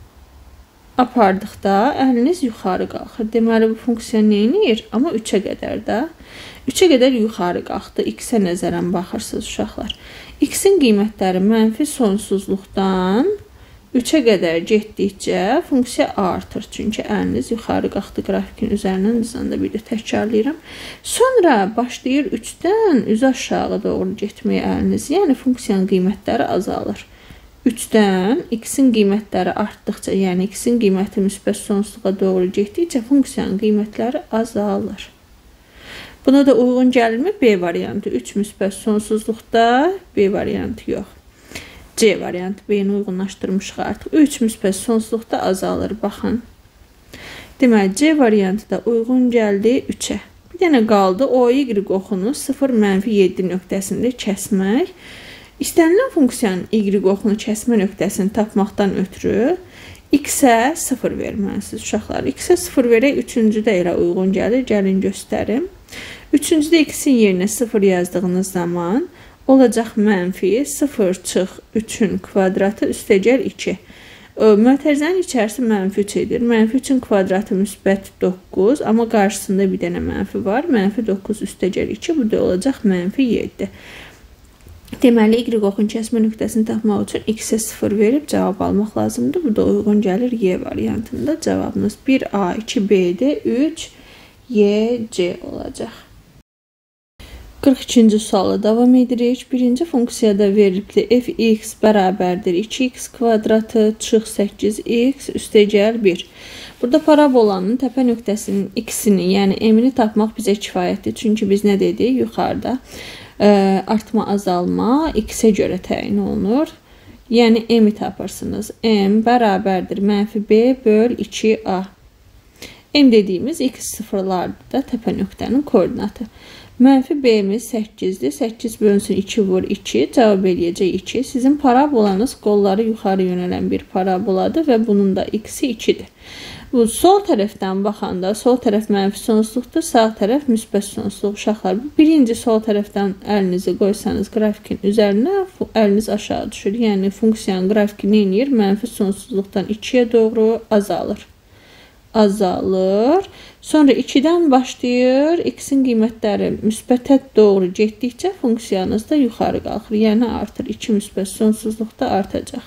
apardıqda əliniz yuxarı qalxır. Deməli, bu funksiya nə edir? Amma üçə qədər də. üçə qədər yuxarı qalxdı. X-ə nəzərən baxırsınız uşaqlar. X-in qiymətləri mənfi sonsuzluqdan üçə qədər getdikcə funksiya artır. Çünki əliniz yuxarı qalxdı qrafikin üzərindən dizanda bir də təkrarlayıram. Sonra başlayır üçdən üzü aşağı doğru getməyə əliniz. Yəni funksiyanın qiymətləri azalır. üçdən X-in qiymətləri artdıqca, yəni X-in qiyməti müsbət sonsuzluğa doğru getdikcə funksiyanın qiymətləri azalır. Buna da uyğun gəlirmi? B variantı. üç müsbət sonsuzluqda, B variantı yox. C variantı, B-ni uyğunlaşdırmışıq artıq. üç müsbət sonsuzluqda azalır, baxın. Deməli, C variantı da uyğun gəldi üçə. Bir dənə qaldı, O, Y oxunu sıfır mənfi yeddi nöqtəsində kəsmək. İstənilən funksiyanın Y oxunu kəsmə nöqtəsini tapmaqdan ötürü X-ə sıfır verməlisiniz uşaqlar. X-ə sıfır verək, üçüncüdə elə uyğun gəlir. Gəlin göstərim. Üçüncüdə X-in yerinə sıfır yazdığınız zaman olacaq mənfi sıfır çıx üçün kvadratı üstəgəl iki. Mötərizənin içərisi mənfi üç edir. Mənfi üçün kvadratı müsbət doqquz. Amma qarşısında bir dənə mənfi var. Mənfi doqquz üstəgəl iki. Bu da olacaq mənfi yeddi. Deməli, Y oxun kəsmə nöqtəsini tapmaq üçün X-ə sıfır verib cavab almaq lazımdır. Bu da uyğun gəlir Y variantında. Cavabınız bir A, iki B-də, üç Y, C olacaq. qırx ikinci suala davam edirik. Birinci funksiyada verilibdir. F(x) bərabərdir iki x kvadratı çıx səkkiz x üstəgəl bir. Burada parabolanın təpə nöqtəsinin x-ini, yəni m-ni tapmaq bizə kifayətdir. Çünki biz nə dedik? Yuxarıda ə, artma, azalma x-ə görə təyin olunur. Yəni m-i tapırsınız. M bərabərdir mənfi b böl iki a. M dediyimiz x sıfırlardır da təpə nöqtənin koordinatı. Mənfi b-miz səkkizdir. səkkiz bölünsün iki vur iki. Cavab eləyəcək iki. Sizin parabolanız qolları yuxarı yönələn bir paraboladır və bunun da x-i ikidir. Bu sol tərəfdən baxanda sol tərəf mənfi sonsuzluqdur, sağ tərəf müsbət sonsuzluq. Uşaqlar, birinci sol tərəfdən əlinizi qoysanız qrafikin üzərinə əliniz aşağı düşür. Yəni funksiyanın qrafiki nə edir? Mənfi sonsuzluqdan ikiyə doğru azalır. Azalır. Sonra ikidən başlayır. X-in qiymətləri müsbətə doğru getdikcə funksiyanız da yuxarı qalxır. Yəni artır. iki müsbət sonsuzluqda artacaq.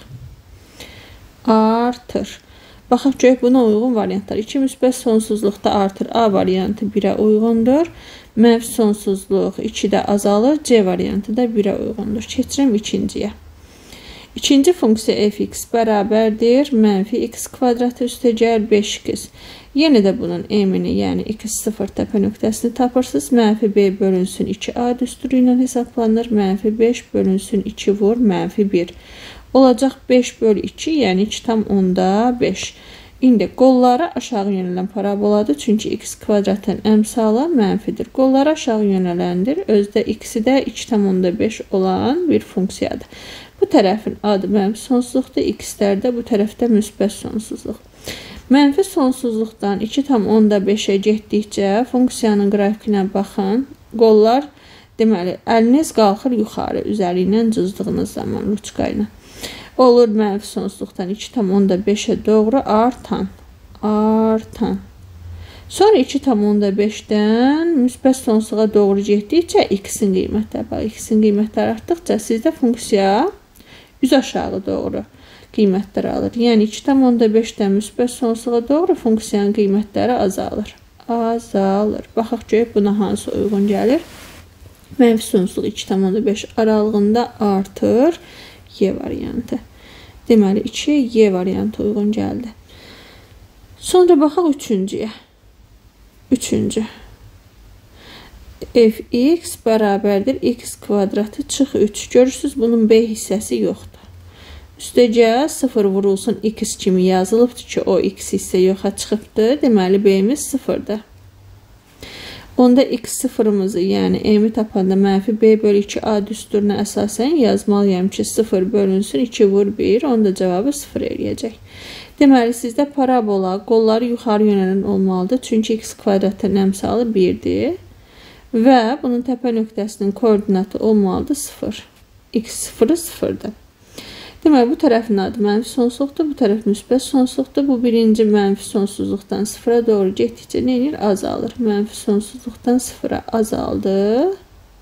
Artır. Baxaq görək buna uyğun variantlar. iki müsbət sonsuzluqda artır. A variantı birə uyğundur. Mənfi sonsuzluq ikidə azalır. C variantı da birə uyğundur. Keçirəm ikinciyə. İkinci funksiya f(x) bərabərdir. Mənfi x kvadratı üstəgəl beş x. Yenə də bunun m-ini, yəni x sıfır təpə nöqtəsini tapırsınız. Mənfi b bölünsün iki a düsturu ilə hesablanır. Mənfi beş bölünsün iki vur mənfi bir. Olacaq beş bölü iki, yəni iki tam onda beş. İndi qolları aşağı yönələn paraboladır. Çünki x kvadratın əmsalı mənfidir. Qolları aşağı yönələndir. Özdə x-i də iki tam onda beş olan bir funksiyadır. Bu tərəfin adı mənfi sonsuzluqdur. X-lər də bu tərəfdə müsbət sonsuzluq. Mənfi sonsuzluqdan iki tam onda beşə getdikcə funksiyanın qrafikinə baxın. Qollar, deməli, əliniz qalxır yuxarı üzəri ilə cızdığınız zaman ruçka ilə. Olur mənfi sonsuzluqdan iki tam onda beşə doğru artan. Artan. Sonra iki tam onda beşdən müsbət sonsuzluğa doğru getdikcə x-in qiymətləri, x-in qiymətləri artdıqca sizdə funksiya üz aşağı doğru qiymətləri alır. Yəni iki tam onda beşdən müsbət sonsuzluğa doğru funksiyanın qiymətləri azalır. Azalır. Baxaq görək buna hansı uyğun gəlir. Mənfi sonsuzluq iki tam onda beş aralığında artır. Y variantı. Deməli iki Y variantı uyğun gəldi. Sonra baxaq üçüncüyə. Üçüncü. F(x) bərabərdir x kvadratı çıx üç. Görürsünüz bunun B hissəsi yoxdur. Üstəcə sıfır vurulsun x kimi yazılıbdır ki, o x hissə yoxa çıxıbdır. Deməli, B-miz sıfırdır. Onda x sıfırımızı, yəni m-i tapanda mənfi b bölü iki a düsturuna əsasən yazmalıyam ki, sıfır bölünsün iki vur bir, onda cavabı sıfır eləyəcək. Deməli, sizdə parabola qolları yuxarı yönələn olmalıdır, çünki x kvadratın əmsalı birdir və bunun təpə nöqtəsinin koordinatı olmalıdır sıfır. X sıfırı sıfırdır. Deməli, bu tərəfin adı mənfi sonsuzluqdur, bu tərəf müsbət sonsuzluqdur. Bu birinci mənfi sonsuzluqdan sıfıra doğru getdikcə nə edir? Azalır. Mənfi sonsuzluqdan sıfıra azaldı.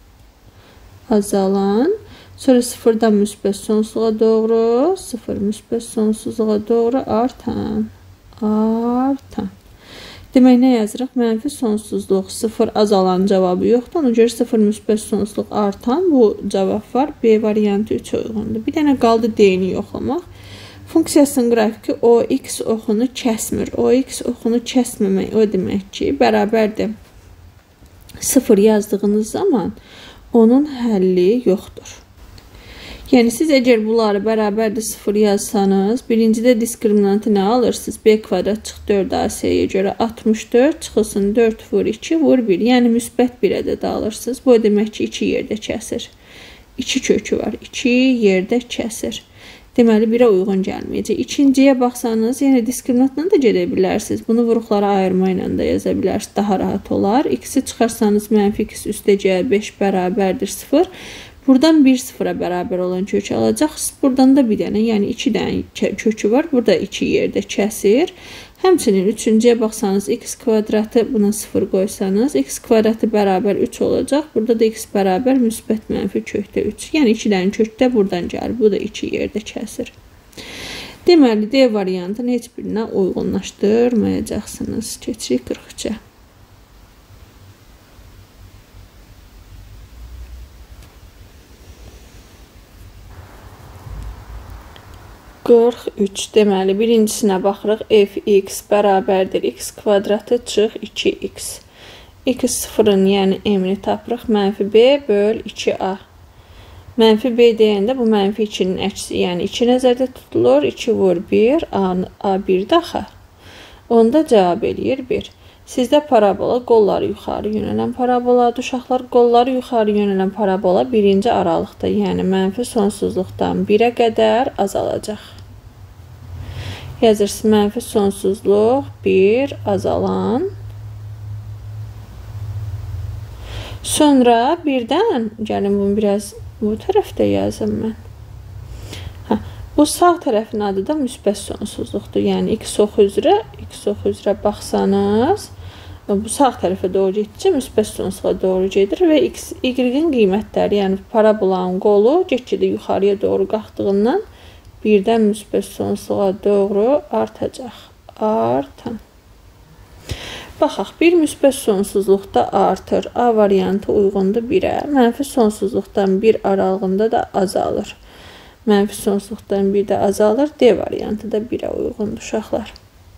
Azalan. Sonra sıfırdan müsbət sonsuzluğa doğru, sıfır müsbət sonsuzluğa doğru artan. Artan. Demək, nə yazırıq? Mənfi sonsuzluq sıfır azalan cavabı yoxdur. Ona görə sıfır müsbət sonsuzluq artan bu cavab var. B variantı üç uyğundur. Bir dənə qaldı D-ni yoxlamaq. Funksiyasının qrafiki O X oxunu kəsmir. O X oxunu kəsməmək o demək ki, bərabərdir. sıfır yazdığınız zaman onun həlli yoxdur. Yəni, siz əgər bunları bərabərdir sıfır yazsanız, birincidə diskriminantı nə alırsınız? B kvadrat çıx dörd A S-yə görə altmış dörd çıxılsın dörd vur iki vur bir. Yəni, müsbət bir ədəd alırsınız. Bu demək ki, iki yerdə kəsir. iki kökü var. iki yerdə kəsir. Deməli, birə uyğun gəlməyəcək. İkinciyə baxsanız, yəni diskriminantla da gedə bilərsiniz. Bunu vuruqlara ayırma ilə də yaza bilərsiniz. Daha rahat olar. X-i çıxarsanız mənfi x üstə beş bərabərdir sıfır. Buradan bir sıfıra bərabər olan kök alacaqsınız. Buradan da bir dənə, yəni iki dənə kökü var. Burada iki yerdə kəsir. Həmçinin üçüncüyə baxsanız, x kvadratı buna sıfır qoysanız, x kvadratı bərabər üç olacaq. Burada da x bərabər müsbət mənfi kökdə üç. Yəni iki dənə kök də buradan gəlir. Bu da iki yerdə kəsir. Deməli, D variantını heç birinə uyğunlaşdırmayacaqsınız. Keçirik qırx üçə. qırx üç. Deməli, birincisinə baxırıq. F x bərabərdir x kvadratı çıx iki x. x sıfırın, yəni m-ni tapırıq. Mənfi b böl iki a. Mənfi b deyəndə bu mənfi ikinin əksi, yəni iki nəzərdə tutulur. iki vur bir, a bir daha. Onda cavab eləyir bir. Sizdə parabola qolları yuxarı yönələn paraboladır. Uşaqlar, qolları yuxarı yönələn parabola birinci aralıqda, yəni mənfi sonsuzluqdan birə qədər azalacaq. Yazırsınız, mənfi sonsuzluq bir azalan. Sonra birdən, gəlin bunu biraz bu tərəfdə yazım mən. Hə, bu sağ tərəfin adı da müsbət sonsuzluqdur. Yəni, x oxu üzrə, x oxu üzrə baxsanız, bu sağ tərəfə doğru getdikcə müsbət sonsuzluğa doğru gedir və x, y-in qiymətləri, yəni parabolanın qolu get-gedə yuxarıya doğru qalxdığından birdən müsbət sonsuzluğa doğru artacaq. Artan. Baxaq, bir müsbət sonsuzluqda artır. A variantı uyğundur birə. Mənfi sonsuzluqdan bir aralığında da azalır. Mənfi sonsuzluqdan bir də azalır. D variantı da birə uyğundur uşaqlar.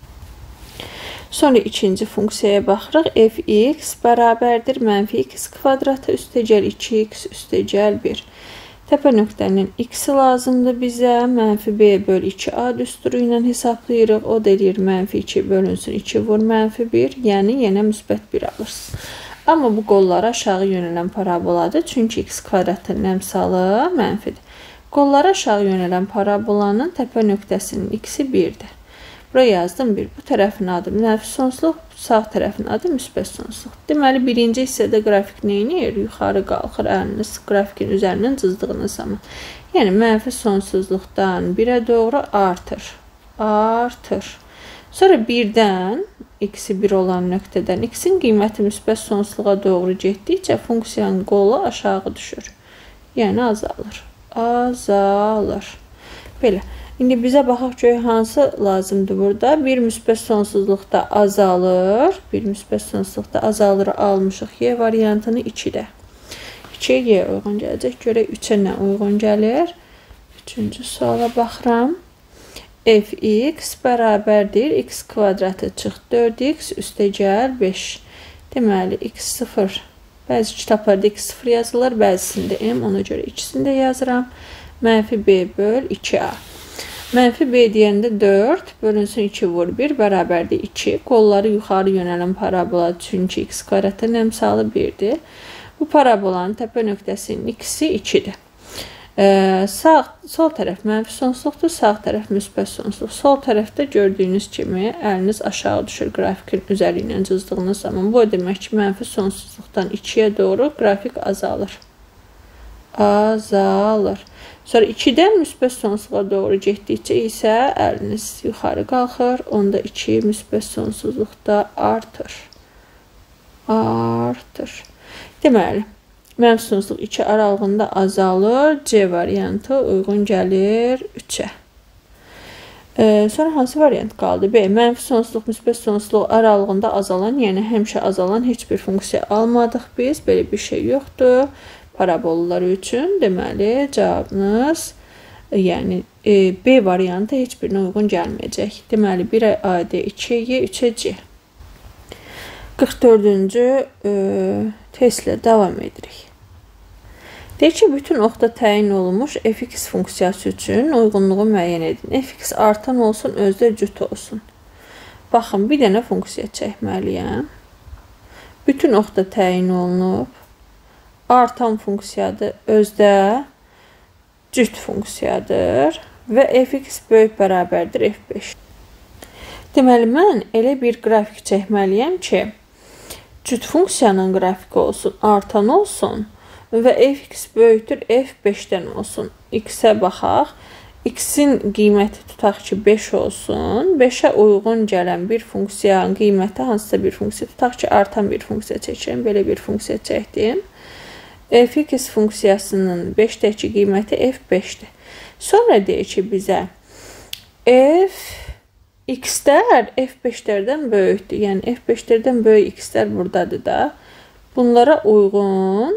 Sonra ikinci funksiyaya baxırıq. F x bərabərdir mənfi x kvadratı üstəgəl iki x üstəgəl bir. Təpə nöqtənin x-i lazımdır bizə. Mənfi b böl iki a düsturu ilə hesablayırıq. O da eləyir mənfi iki bölünsün iki vur mənfi bir. Yəni, yenə müsbət bir alırsınız. Amma bu qollara aşağı yönələn paraboladır. Çünki x kvadratın əmsalı mənfidir. Qollara aşağı yönələn parabolanın təpə nöqtəsinin x-i birdir. Buraya yazdım bir. Bu tərəfin adı mənfi sonsuzluq, sağ tərəfin adı müsbət sonsuzluq. Deməli, birinci hissədə qrafik neyinir? Yuxarı qalxır əliniz qrafikin üzərindən cızdığınız zaman. Yəni, mənfi sonsuzluqdan birə doğru artır. Artır. Sonra birdən, x-i bir olan nöqtədən x-in qiyməti müsbət sonsuzluğa doğru getdikcə funksiyanın qolu aşağı düşür. Yəni, azalır. Azalır. Belə. İndi bizə baxaq ki, hansı lazımdır burada? Bir müsbət sonsuzluqda azalır. Bir müsbət sonsuzluqda azalır almışıq. Y variantını ikidə. ikiyə Y uyğun gələcək. Görək üçə nə uyğun gəlir? Üçüncü suala baxıram. F x bərabərdir. X kvadratı çıx dörd x üstəgəl beş. Deməli, x sıfır. Bəzi kitablarda x sıfır yazılır. Bəzisində m. Ona görə ikisini də yazıram. Mənfi b böl iki a. Mənfi B deyəndə dörd, bölünsün iki vur bir, bərabərdir iki. Qolları yuxarı yönələn parabola çünki x kvadratın əmsalı birdir. Bu parabolanın təpə nöqtəsinin ikisi ikidir. Ee, sağ, sol tərəf mənfi sonsuzluqdur, sağ tərəf müsbət sonsuzluq. Sol tərəfdə gördüyünüz kimi əliniz aşağı düşür qrafikin üzəri ilə cızdığınız zaman. Bu demək ki, mənfi sonsuzluqdan ikiyə doğru qrafik azalır. Azalır. Sonra ikidən müsbət sonsuzluğa doğru getdikcə isə əliniz yuxarı qalxır. Onda iki müsbət sonsuzluqda artır. Artır. Deməli, mənfi sonsuzluq iki aralığında azalır. C variantı uyğun gəlir üçə. Ee, sonra hansı variant qaldı? B. Mənfi sonsuzluq, müsbət sonsuzluq aralığında azalan, yəni həmişə azalan heç bir funksiya almadıq biz. Belə bir şey yoxdur. Parabollar üçün deməli cavabınız yəni e, B variantı heç birinə uyğun gəlməyəcək. Deməli birə A D, ikiyə Y, üçə C. qırx dördüncü e, testlə davam edirik. Deyək ki, bütün oxda təyin olunmuş f x funksiyası üçün uyğunluğu müəyyən edin. F x artan olsun, özdə cüt olsun. Baxın, bir dənə funksiya çəkməliyəm. Bütün oxda təyin olunub. Artan funksiyadır, özdə cüt funksiyadır və f x böyük bərabərdir f beş. Deməli, mən elə bir qrafik çəkməliyəm ki, cüt funksiyanın qrafiki olsun, artan olsun və f x böyükdür f beşdən olsun. X-ə baxaq. X-in qiyməti tutaq ki, beş olsun. beşə uyğun gələn bir funksiyanın qiyməti hansısa bir funksiya. Tutaq ki, artan bir funksiya çəkirəm. Belə bir funksiya çəkdim. F x funksiyasının beşdəki qiyməti f beşdir. Sonra deyək ki, bizə f x-lər f beşlərdən böyükdür. Yəni, f beşlərdən böyük x-lər buradadır da. Bunlara uyğun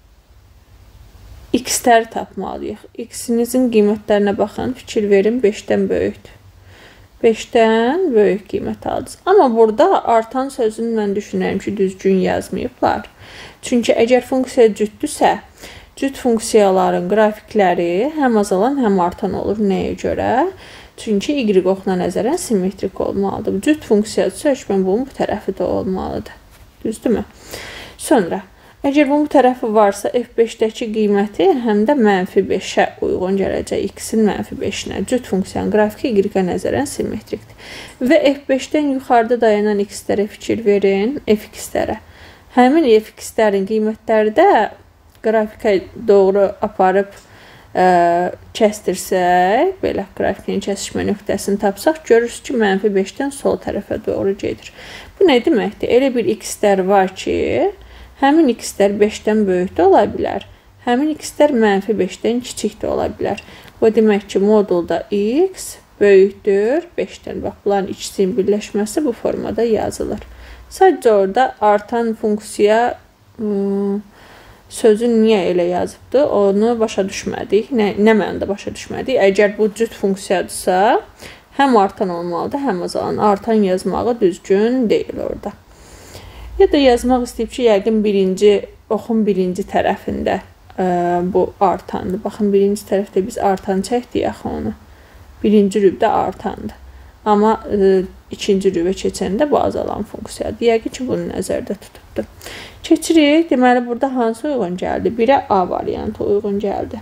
x-ləri tapmalıyıq. X-inizin qiymətlərinə baxın, fikir verin, beşdən böyükdür. beşdən böyük qiymət aldınız. Amma burada artan sözünü mən düşünürəm ki, düzgün yazmayıblar. Çünki əgər funksiya cütdürsə, cüt funksiyaların qrafikləri həm azalan, həm artan olur. Nəyə görə? Çünki y oxuna nəzərən simmetrik olmalıdır. Cüt funksiyadırsa, hökmən bunun bu tərəfi də olmalıdır. Düzdürmü? Sonra, əgər bunun bu tərəfi varsa, f beşdəki qiyməti həm də mənfi beşə uyğun gələcək. X-in mənfi beşinə. Cüt funksiyanın qrafiki y-ə nəzərən simmetrikdir. Və f beşdən yuxarıda dayanan x-lərə fikir verin, f x-lərə. Həmin f x-lərin qiymətləri də qrafikə doğru aparıb ə, kəstirsək, belə grafikin kəsişmə nöqtəsini tapsaq, görürsünüz ki, mənfi beşdən sol tərəfə doğru gedir. Bu nə deməkdir? Elə bir x-lər var ki, həmin x-lər beşdən böyük də ola bilər. Həmin x-lər mənfi beşdən kiçik də ola bilər. Bu demək ki, modulda x böyükdür beşdən. Bax, bunların ikisinin birləşməsi bu formada yazılır. Sadəcə orada artan funksiya ıı, sözü niyə elə yazıbdır, onu başa düşmədik. Nə, nə mənada başa düşmədik? Əgər bu cüt funksiyadırsa, həm artan olmalıdır, həm azalan. Artan yazmağı düzgün deyil orada. Ya da yazmaq istəyib ki, yəqin birinci, oxun birinci tərəfində ə, bu artandır. Baxın, birinci tərəfdə biz artan çəkdik axı onu. Birinci rübdə artandır. Amma ə, ikinci rübə keçəndə bu azalan funksiyadır. Yəqin ki, bunu nəzərdə tutubdur. Keçirik. Deməli, burada hansı uyğun gəldi? Birə A variantı uyğun gəldi.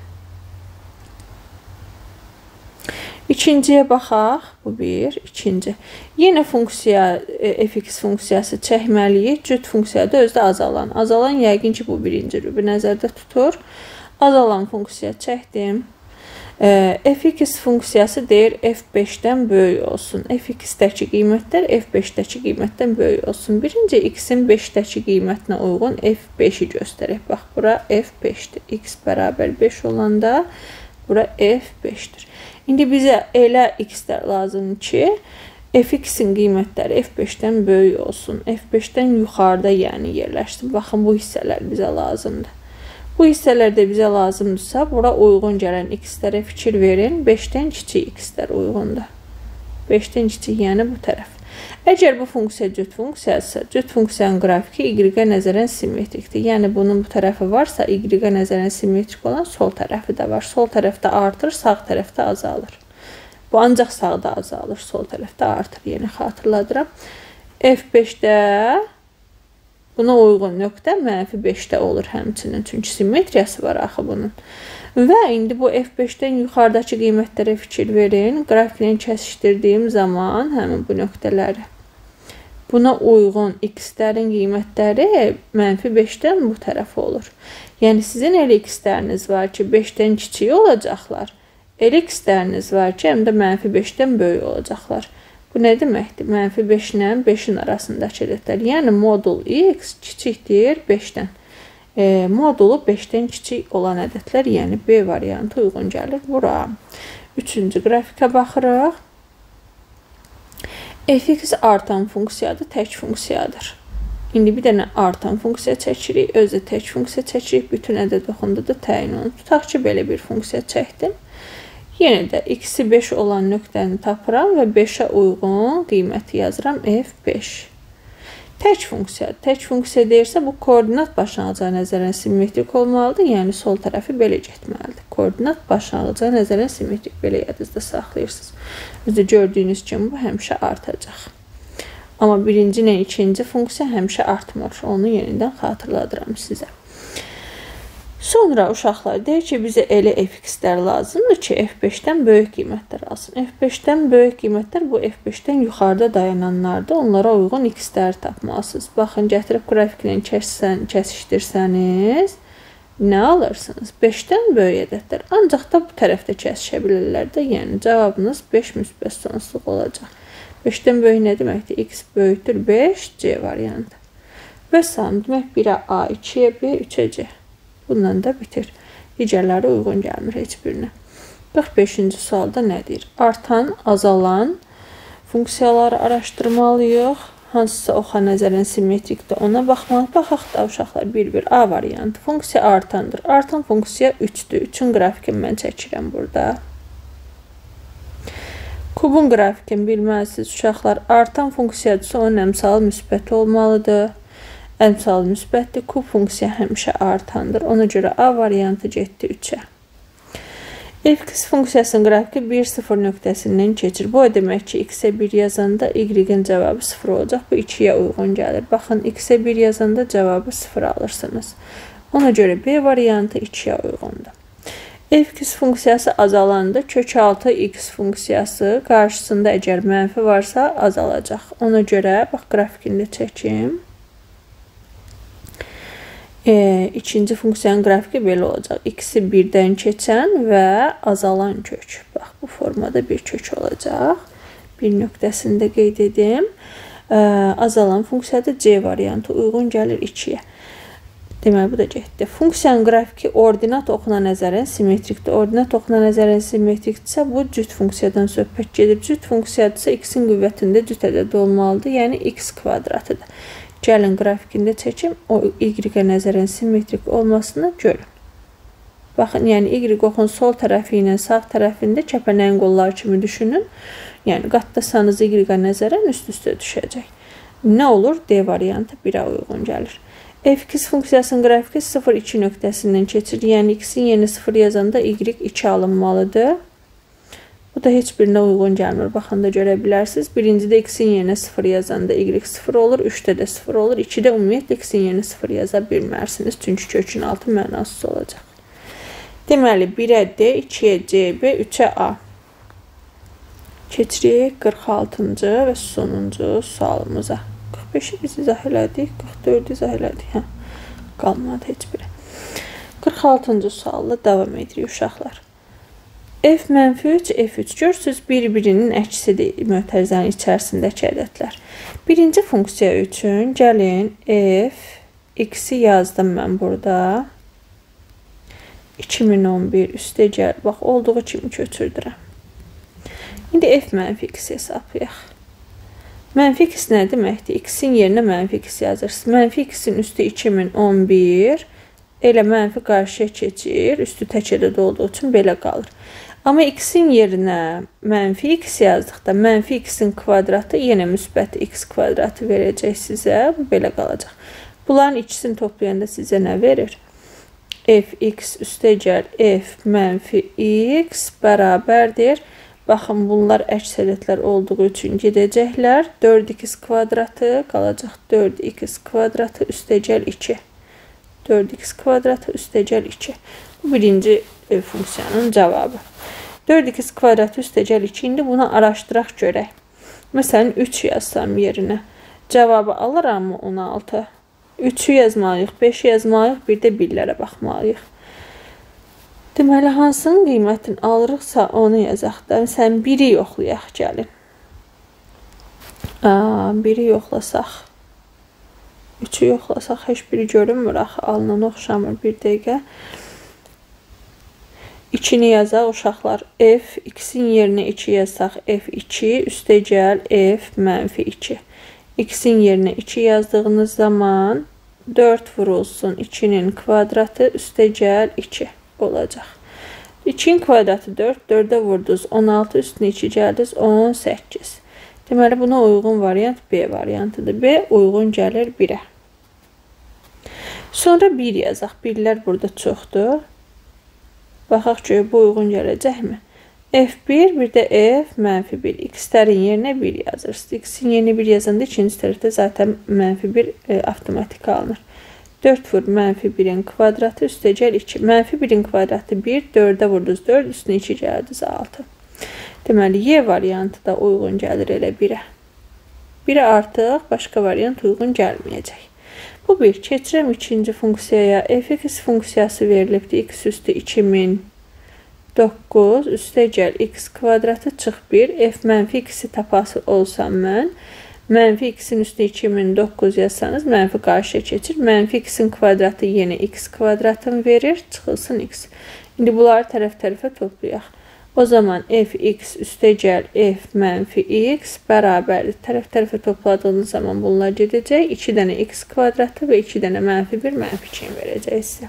İkinciyə baxaq. Bu bir. İkinci. Yenə funksiya, f x funksiyası çəkməliyik. Cüt funksiyada özdə azalan. Azalan yəqin ki, bu birinci rübü nəzərdə tutur. Azalan funksiya çəkdim. f x funksiyası deyir f beşdən böyük olsun. f x-dəki qiymətlər f beşdəki qiymətdən böyük olsun. Birinci x-in beşdəki qiymətinə uyğun f beşi göstərək. Bax, bura f beşdir. X bərabər beş olanda bura f beşdir. İndi bizə elə x-lər lazımdır ki, f x-in qiymətləri f beşdən böyük olsun. f beşdən yuxarıda yəni yerləşsin. Baxın, bu hissələr bizə lazımdır. Bu hissələrdə bizə lazımdırsa, bura uyğun gələn x-lərə fikir verin. beşdən kiçik x-lər uyğundur. beşdən kiçik, yəni bu tərəf. Əgər bu funksiya cüt funksiyası, cüt funksiyanın qrafiki y-ə nəzərən simmetrikdir. Yəni, bunun bu tərəfi varsa, y-ə nəzərən simmetrik olan sol tərəfi də var. Sol tərəfdə artır, sağ tərəfdə azalır. Bu ancaq sağda azalır, sol tərəfdə artır. Yəni xatırladıram. F beşdə buna uyğun nöqtə mənfi beşdə olur həmçinin. Çünki simmetriyası var axı bunun. Və indi bu F beşdən yuxarıdakı qiymətlərə fikir verin. Qrafiklə kəsişdirdiyim zaman həmin bu nöqtələri. Buna uyğun x-dərin qiymətləri mənfi beşdən bu tərəf olur. Yəni sizin elə x-dəriniz var ki, beşdən kiçik olacaqlar. Elə x-dəriniz var ki, həm də mənfi beşdən böyük olacaqlar. Bu nə deməkdir? Mənfi beş ilə beşin arasındakı ədədlər. Yəni modul x kiçikdir beşdən. E, modulu beşdən kiçik olan ədədlər, yəni B variantı uyğun gəlir bura. Üçüncü qrafikə baxırıq. F(x) artan funksiyadır, tək funksiyadır. İndi bir dənə artan funksiya çəkirik, özü tək funksiya çəkirik, bütün ədəd oxunda da təyin olunur. Tutaq ki, belə bir funksiya çəkdim. Yenə də x-i beş olan nöqtəni tapıram və beşə uyğun qiyməti yazıram F beş. Tək funksiya. Tək funksiya deyirsə, bu koordinat başlanğıca nəzərən simmetrik olmalıdır. Yəni, sol tərəfi belə getməlidir. Koordinat başlanğıca nəzərən simmetrik. Belə yadınızda saxlayırsınız. Özü gördüyünüz kimi bu həmişə artacaq. Amma birinci ilə ikinci funksiya həmişə artmır. Onu yenidən xatırladıram sizə. Sonra uşaqlar deyir ki, bizə elə f(x)lər lazımdır ki, F beşdən böyük qiymətlər alsın. F beşdən böyük qiymətlər bu F beşdən yuxarıda dayananlardır. Onlara uyğun x-ləri tapmalısınız. Baxın, gətirib qrafiklə kəsişdirsəniz, nə alırsınız? beşdən böyük ədədlər. Ancaq da bu tərəfdə kəsişə bilirlər də. Yəni, cavabınız beş müsbət sonsuzluq olacaq. beşdən böyük nə deməkdir? X böyükdür beş, C variantı. Və sam demək birə A, ikiyə B, üçə C. Bundan da bitir. Digərləri uyğun gəlmir heç birinə. qırx beşinci sualda nə deyir? Artan, azalan funksiyaları araşdırmalıyıq. Hansısa oxa nəzərən simmetrikdə ona baxmalı. Baxaq da uşaqlar bir-bir. A variantı. Funksiya artandır. Artan funksiya üçdür. üçün qrafikini mən çəkirəm burada. Kubun qrafikini bilməlisiniz uşaqlar. Artan funksiyadırsa onun əmsalı müsbət olmalıdır. Əmsalı müsbətdir. Kub funksiya həmişə artandır. Ona görə A variantı getdi üçə. F(x) funksiyasının qrafiki bir sıfır nöqtəsindən keçir. Bu demək ki, x-ə bir yazanda y-in cavabı sıfır olacaq. Bu ikiyə uyğun gəlir. Baxın, x-ə bir yazanda cavabı sıfır alırsınız. Ona görə B variantı ikiyə uyğundur. F(x) funksiyası azalanda kök altı x funksiyası qarşısında əgər mənfi varsa azalacaq. Ona görə, bax, qrafikini də çəkim. E, ikinci funksiyanın qrafiki belə olacaq. X-i birdən keçən və azalan kök. Bax, bu formada bir kök olacaq. Bir nöqtəsində qeyd edim. E, azalan funksiyada C variantı uyğun gəlir ikiyə. Deməli, bu da getdi. Funksiyanın qrafiki ordinat oxuna nəzərən simmetrikdir. Ordinat oxuna nəzərən simmetrikdirsə, bu cüt funksiyadan söhbət gedir. Cüt funksiyadırsa, x-in qüvvətində cüt ədəd olmalıdır. Yəni, x kvadratıdır. Gəlin qrafikində çəkim, o y-ə nəzərən simmetrik olmasını görün. Baxın, yəni y oxun sol tərəfi ilə sağ tərəfində kəpənəyin qolları kimi düşünün. Yəni, qatdasanız y-ə nəzərən üst-üstə düşəcək. Nə olur? D variantı birə uyğun gəlir. F(x) funksiyasının qrafiki sıfır iki nöqtəsindən keçir. Yəni, x-in yeni sıfır yazanda y iki alınmalıdır. Bu da heç birinə uyğun gəlmir. Baxın da görə bilərsiniz. Birincidə x-in yerinə sıfır yazanda y sıfır olur. üçdə də sıfır olur. ikidə ümumiyyətlə x-in yerinə sıfır yaza bilmərsiniz. Çünki kökün altı mənasız olacaq. Deməli, birə D, ikiyə C, B, üçə A. Keçirik qırx altıncı və sonuncu sualımıza. qırx beşi biz izah elədik. qırx dördü izah elədik. Hə, qalmadı heç biri. qırx altıncı sualla davam edirik uşaqlar. F mənfi üç, F üç. Görürsünüz, bir-birinin əksidir mötərizənin içərisindəki ədədlər. Birinci funksiya üçün gəlin F, x-i yazdım mən burada. iki min on bir üstə gəl. Bax, olduğu kimi köçürdürəm. İndi F mənfi x hesablayaq. Mənfi x nə deməkdir? X-in yerinə mənfi x yazırsınız. Mənfi x-in üstü iki min on bir. Elə mənfi qarşıya keçir. Üstü tək ədəd olduğu üçün belə qalır. Amma x-in yerinə mənfi x yazdıqda mənfi x-in kvadratı yenə müsbət x kvadratı verəcək sizə. Bu belə qalacaq. Bunların ikisini toplayanda sizə nə verir? F(x) üstə gəl F mənfi x bərabərdir. Baxın, bunlar əksəriyyətlər olduğu üçün gedəcəklər. dörd x kvadratı qalacaq dörd x kvadratı üstəgəl iki. dörd x kvadratı üstəgəl iki. Bu birinci e, funksiyanın cavabı. dörd x kvadratı üstəgəl iki. İndi bunu araşdıraq görək. Məsələn, üç yazsam yerinə. Cavabı alıram on altı. üçü yazmalıyıq, beşi yazmalıyıq, bir də birlərə baxmalıyıq. Deməli, hansının qiymətini alırıqsa onu yazaq da. Məsələn, biri yoxlayaq, gəlin. Aa, biri yoxlasaq. üçü yoxlasaq, heç biri görünmür. Axı, alınan oxşamır. Bir dəqiqə. ikini yazaq, uşaqlar. F, x-in yerinə iki yazsaq, f iki, üstəgəl f mənfi iki. X-in yerinə iki yazdığınız zaman dörd vurulsun ikinin kvadratı üstəgəl iki olacaq. ikinin kvadratı dörd, dördə vurdunuz on altı, üstünə iki gəldiniz on səkkiz. Deməli, buna uyğun variant B variantıdır. B uyğun gəlir birə. Sonra bir yazaq. birlər burada çoxdur. Baxaq ki, bu uyğun gələcəkmi? f bir, bir də f mənfi bir. X-lərin yerinə bir yazırsınız. X-in yerinə bir yazanda ikinci tərəfdə zaten mənfi bir e, avtomatik alınır. dörd vur mənfi birin kvadratı üstəgəl iki. Mənfi birin kvadratı bir, dördə vurdunuz dörd, üstünə iki gəldiniz altı. Deməli, Y variantı da uyğun gəlir elə birə. birə artıq başqa variant uyğun gəlməyəcək. Bu bir. Keçirəm ikinci funksiyaya. F(x) funksiyası verilibdir. X üstü iki min doqquz üstəgəl x kvadratı çıx bir. F mənfi x-i tapası olsam mən. Mənfi x-in üstü iki min doqquz yazsanız mənfi qarşıya keçir. Mənfi x-in kvadratı yenə x kvadratını verir. Çıxılsın x. İndi bunları tərəf-tərəfə toplayaq. O zaman f(x) üstəgəl f mənfi x bərabərdir. Tərəf-tərəfə topladığınız zaman bunlar gedəcək. iki dənə x kvadratı və iki dənə mənfi bir mənfi iki verəcək sizə.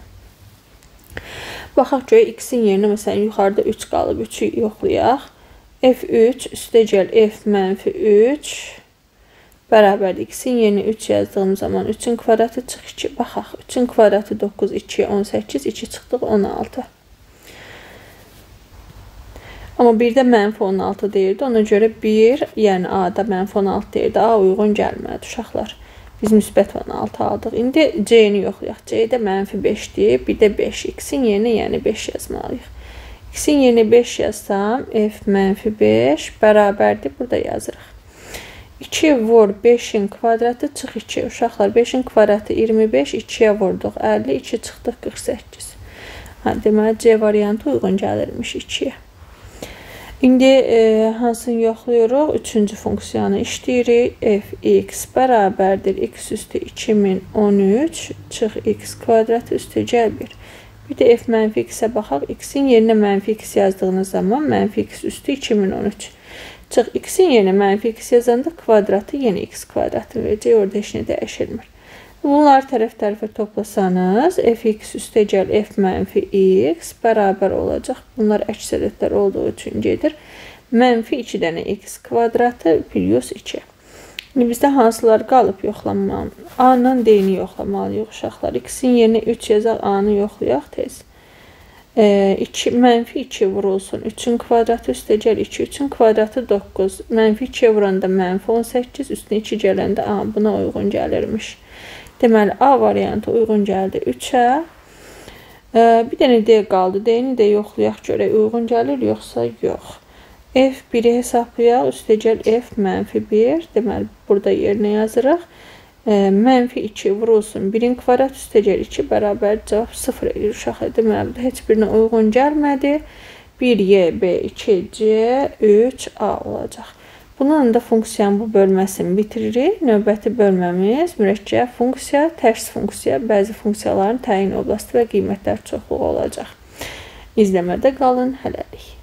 Baxaq görək, x-in yerinə məsələn yuxarıda üç qalıb, üçü yoxlayaq. f üç üstəgəl f mənfi üç bərabərdir. X-in yerinə üç yazdığım zaman üçün kvadratı çıx iki. Baxaq, üçün kvadratı doqquz, iki, on səkkiz, iki çıxdıq on altı. Amma bir də mənfi on altı deyirdi. Ona görə bir, yəni A-da mənfi on altı deyirdi. A uyğun gəlmədi uşaqlar. Biz müsbət on altı aldıq. İndi C-ni yoxlayaq. C-də mənfi beşdir. Bir də beş. X-in yerinə yəni beş yazmalıyıq. X-in yerinə beş yazsam f mənfi beş bərabərdir. Burada yazırıq. iki vur beşin kvadratı çıx iki. Uşaqlar, beşin kvadratı iyirmi beş. ikiyə vurduq əlli. iki çıxdıq qırx səkkiz. Ha, deməli, C variantı uyğun gəlirmiş ikiyə. İndi e, hansını yoxlayırıq? Üçüncü funksiyanı işləyirik. F(x) bərabərdir. X üstü iki min on üç çıx x kvadratı üstəgəl bir. Bir də f mənfi x-ə baxaq. X-in yerinə mənfi x yazdığınız zaman mənfi x üstü iki min on üç. Çıx x-in yerinə mənfi x yazanda kvadratı yenə x kvadratı verəcək. Orada heç nə dəyişilmir. Bunları tərəf-tərəfə toplasanız f(x) üstəgəl f mənfi x bərabər olacaq. Bunlar əksəriyyətlər olduğu üçün gedir. Mənfi iki dənə x kvadratı plus iki. İndi bizdə hansılar qalıb yoxlanmalı? A-nın D-ni yoxlamalıyıq uşaqlar. X-in yerinə üç yazaq, A-nı yoxlayaq tez. E, iki, mənfi iki vurulsun. üçün kvadratı üstəgəl iki. üçün kvadratı doqquz. Mənfi ikiyə vuranda mənfi on səkkiz. Üstünə iki gələndə A buna uyğun gəlirmiş. Deməli, A variantı uyğun gəldi üçə. E, bir dənə D qaldı. D-ni də yoxlayaq görək. Uyğun gəlir, yoxsa yox. F biri hesablayaq. Üstəgəl F mənfi bir. Deməli, burada yerinə yazırıq. E, mənfi iki vurulsun. birin kvadrat üstəgəl iki bərabər cavab sıfır edir uşaqlar. Deməli, heç birinə uyğun gəlmədi. bir Y, B, iki C, üç A olacaq. Bunun da funksiyanın bu bölməsini bitiririk. Növbəti bölməmiz mürəkkəb funksiya, tərs funksiya, bəzi funksiyaların təyin oblasti və qiymətlər çoxluğu olacaq. İzləmədə qalın, hələlik.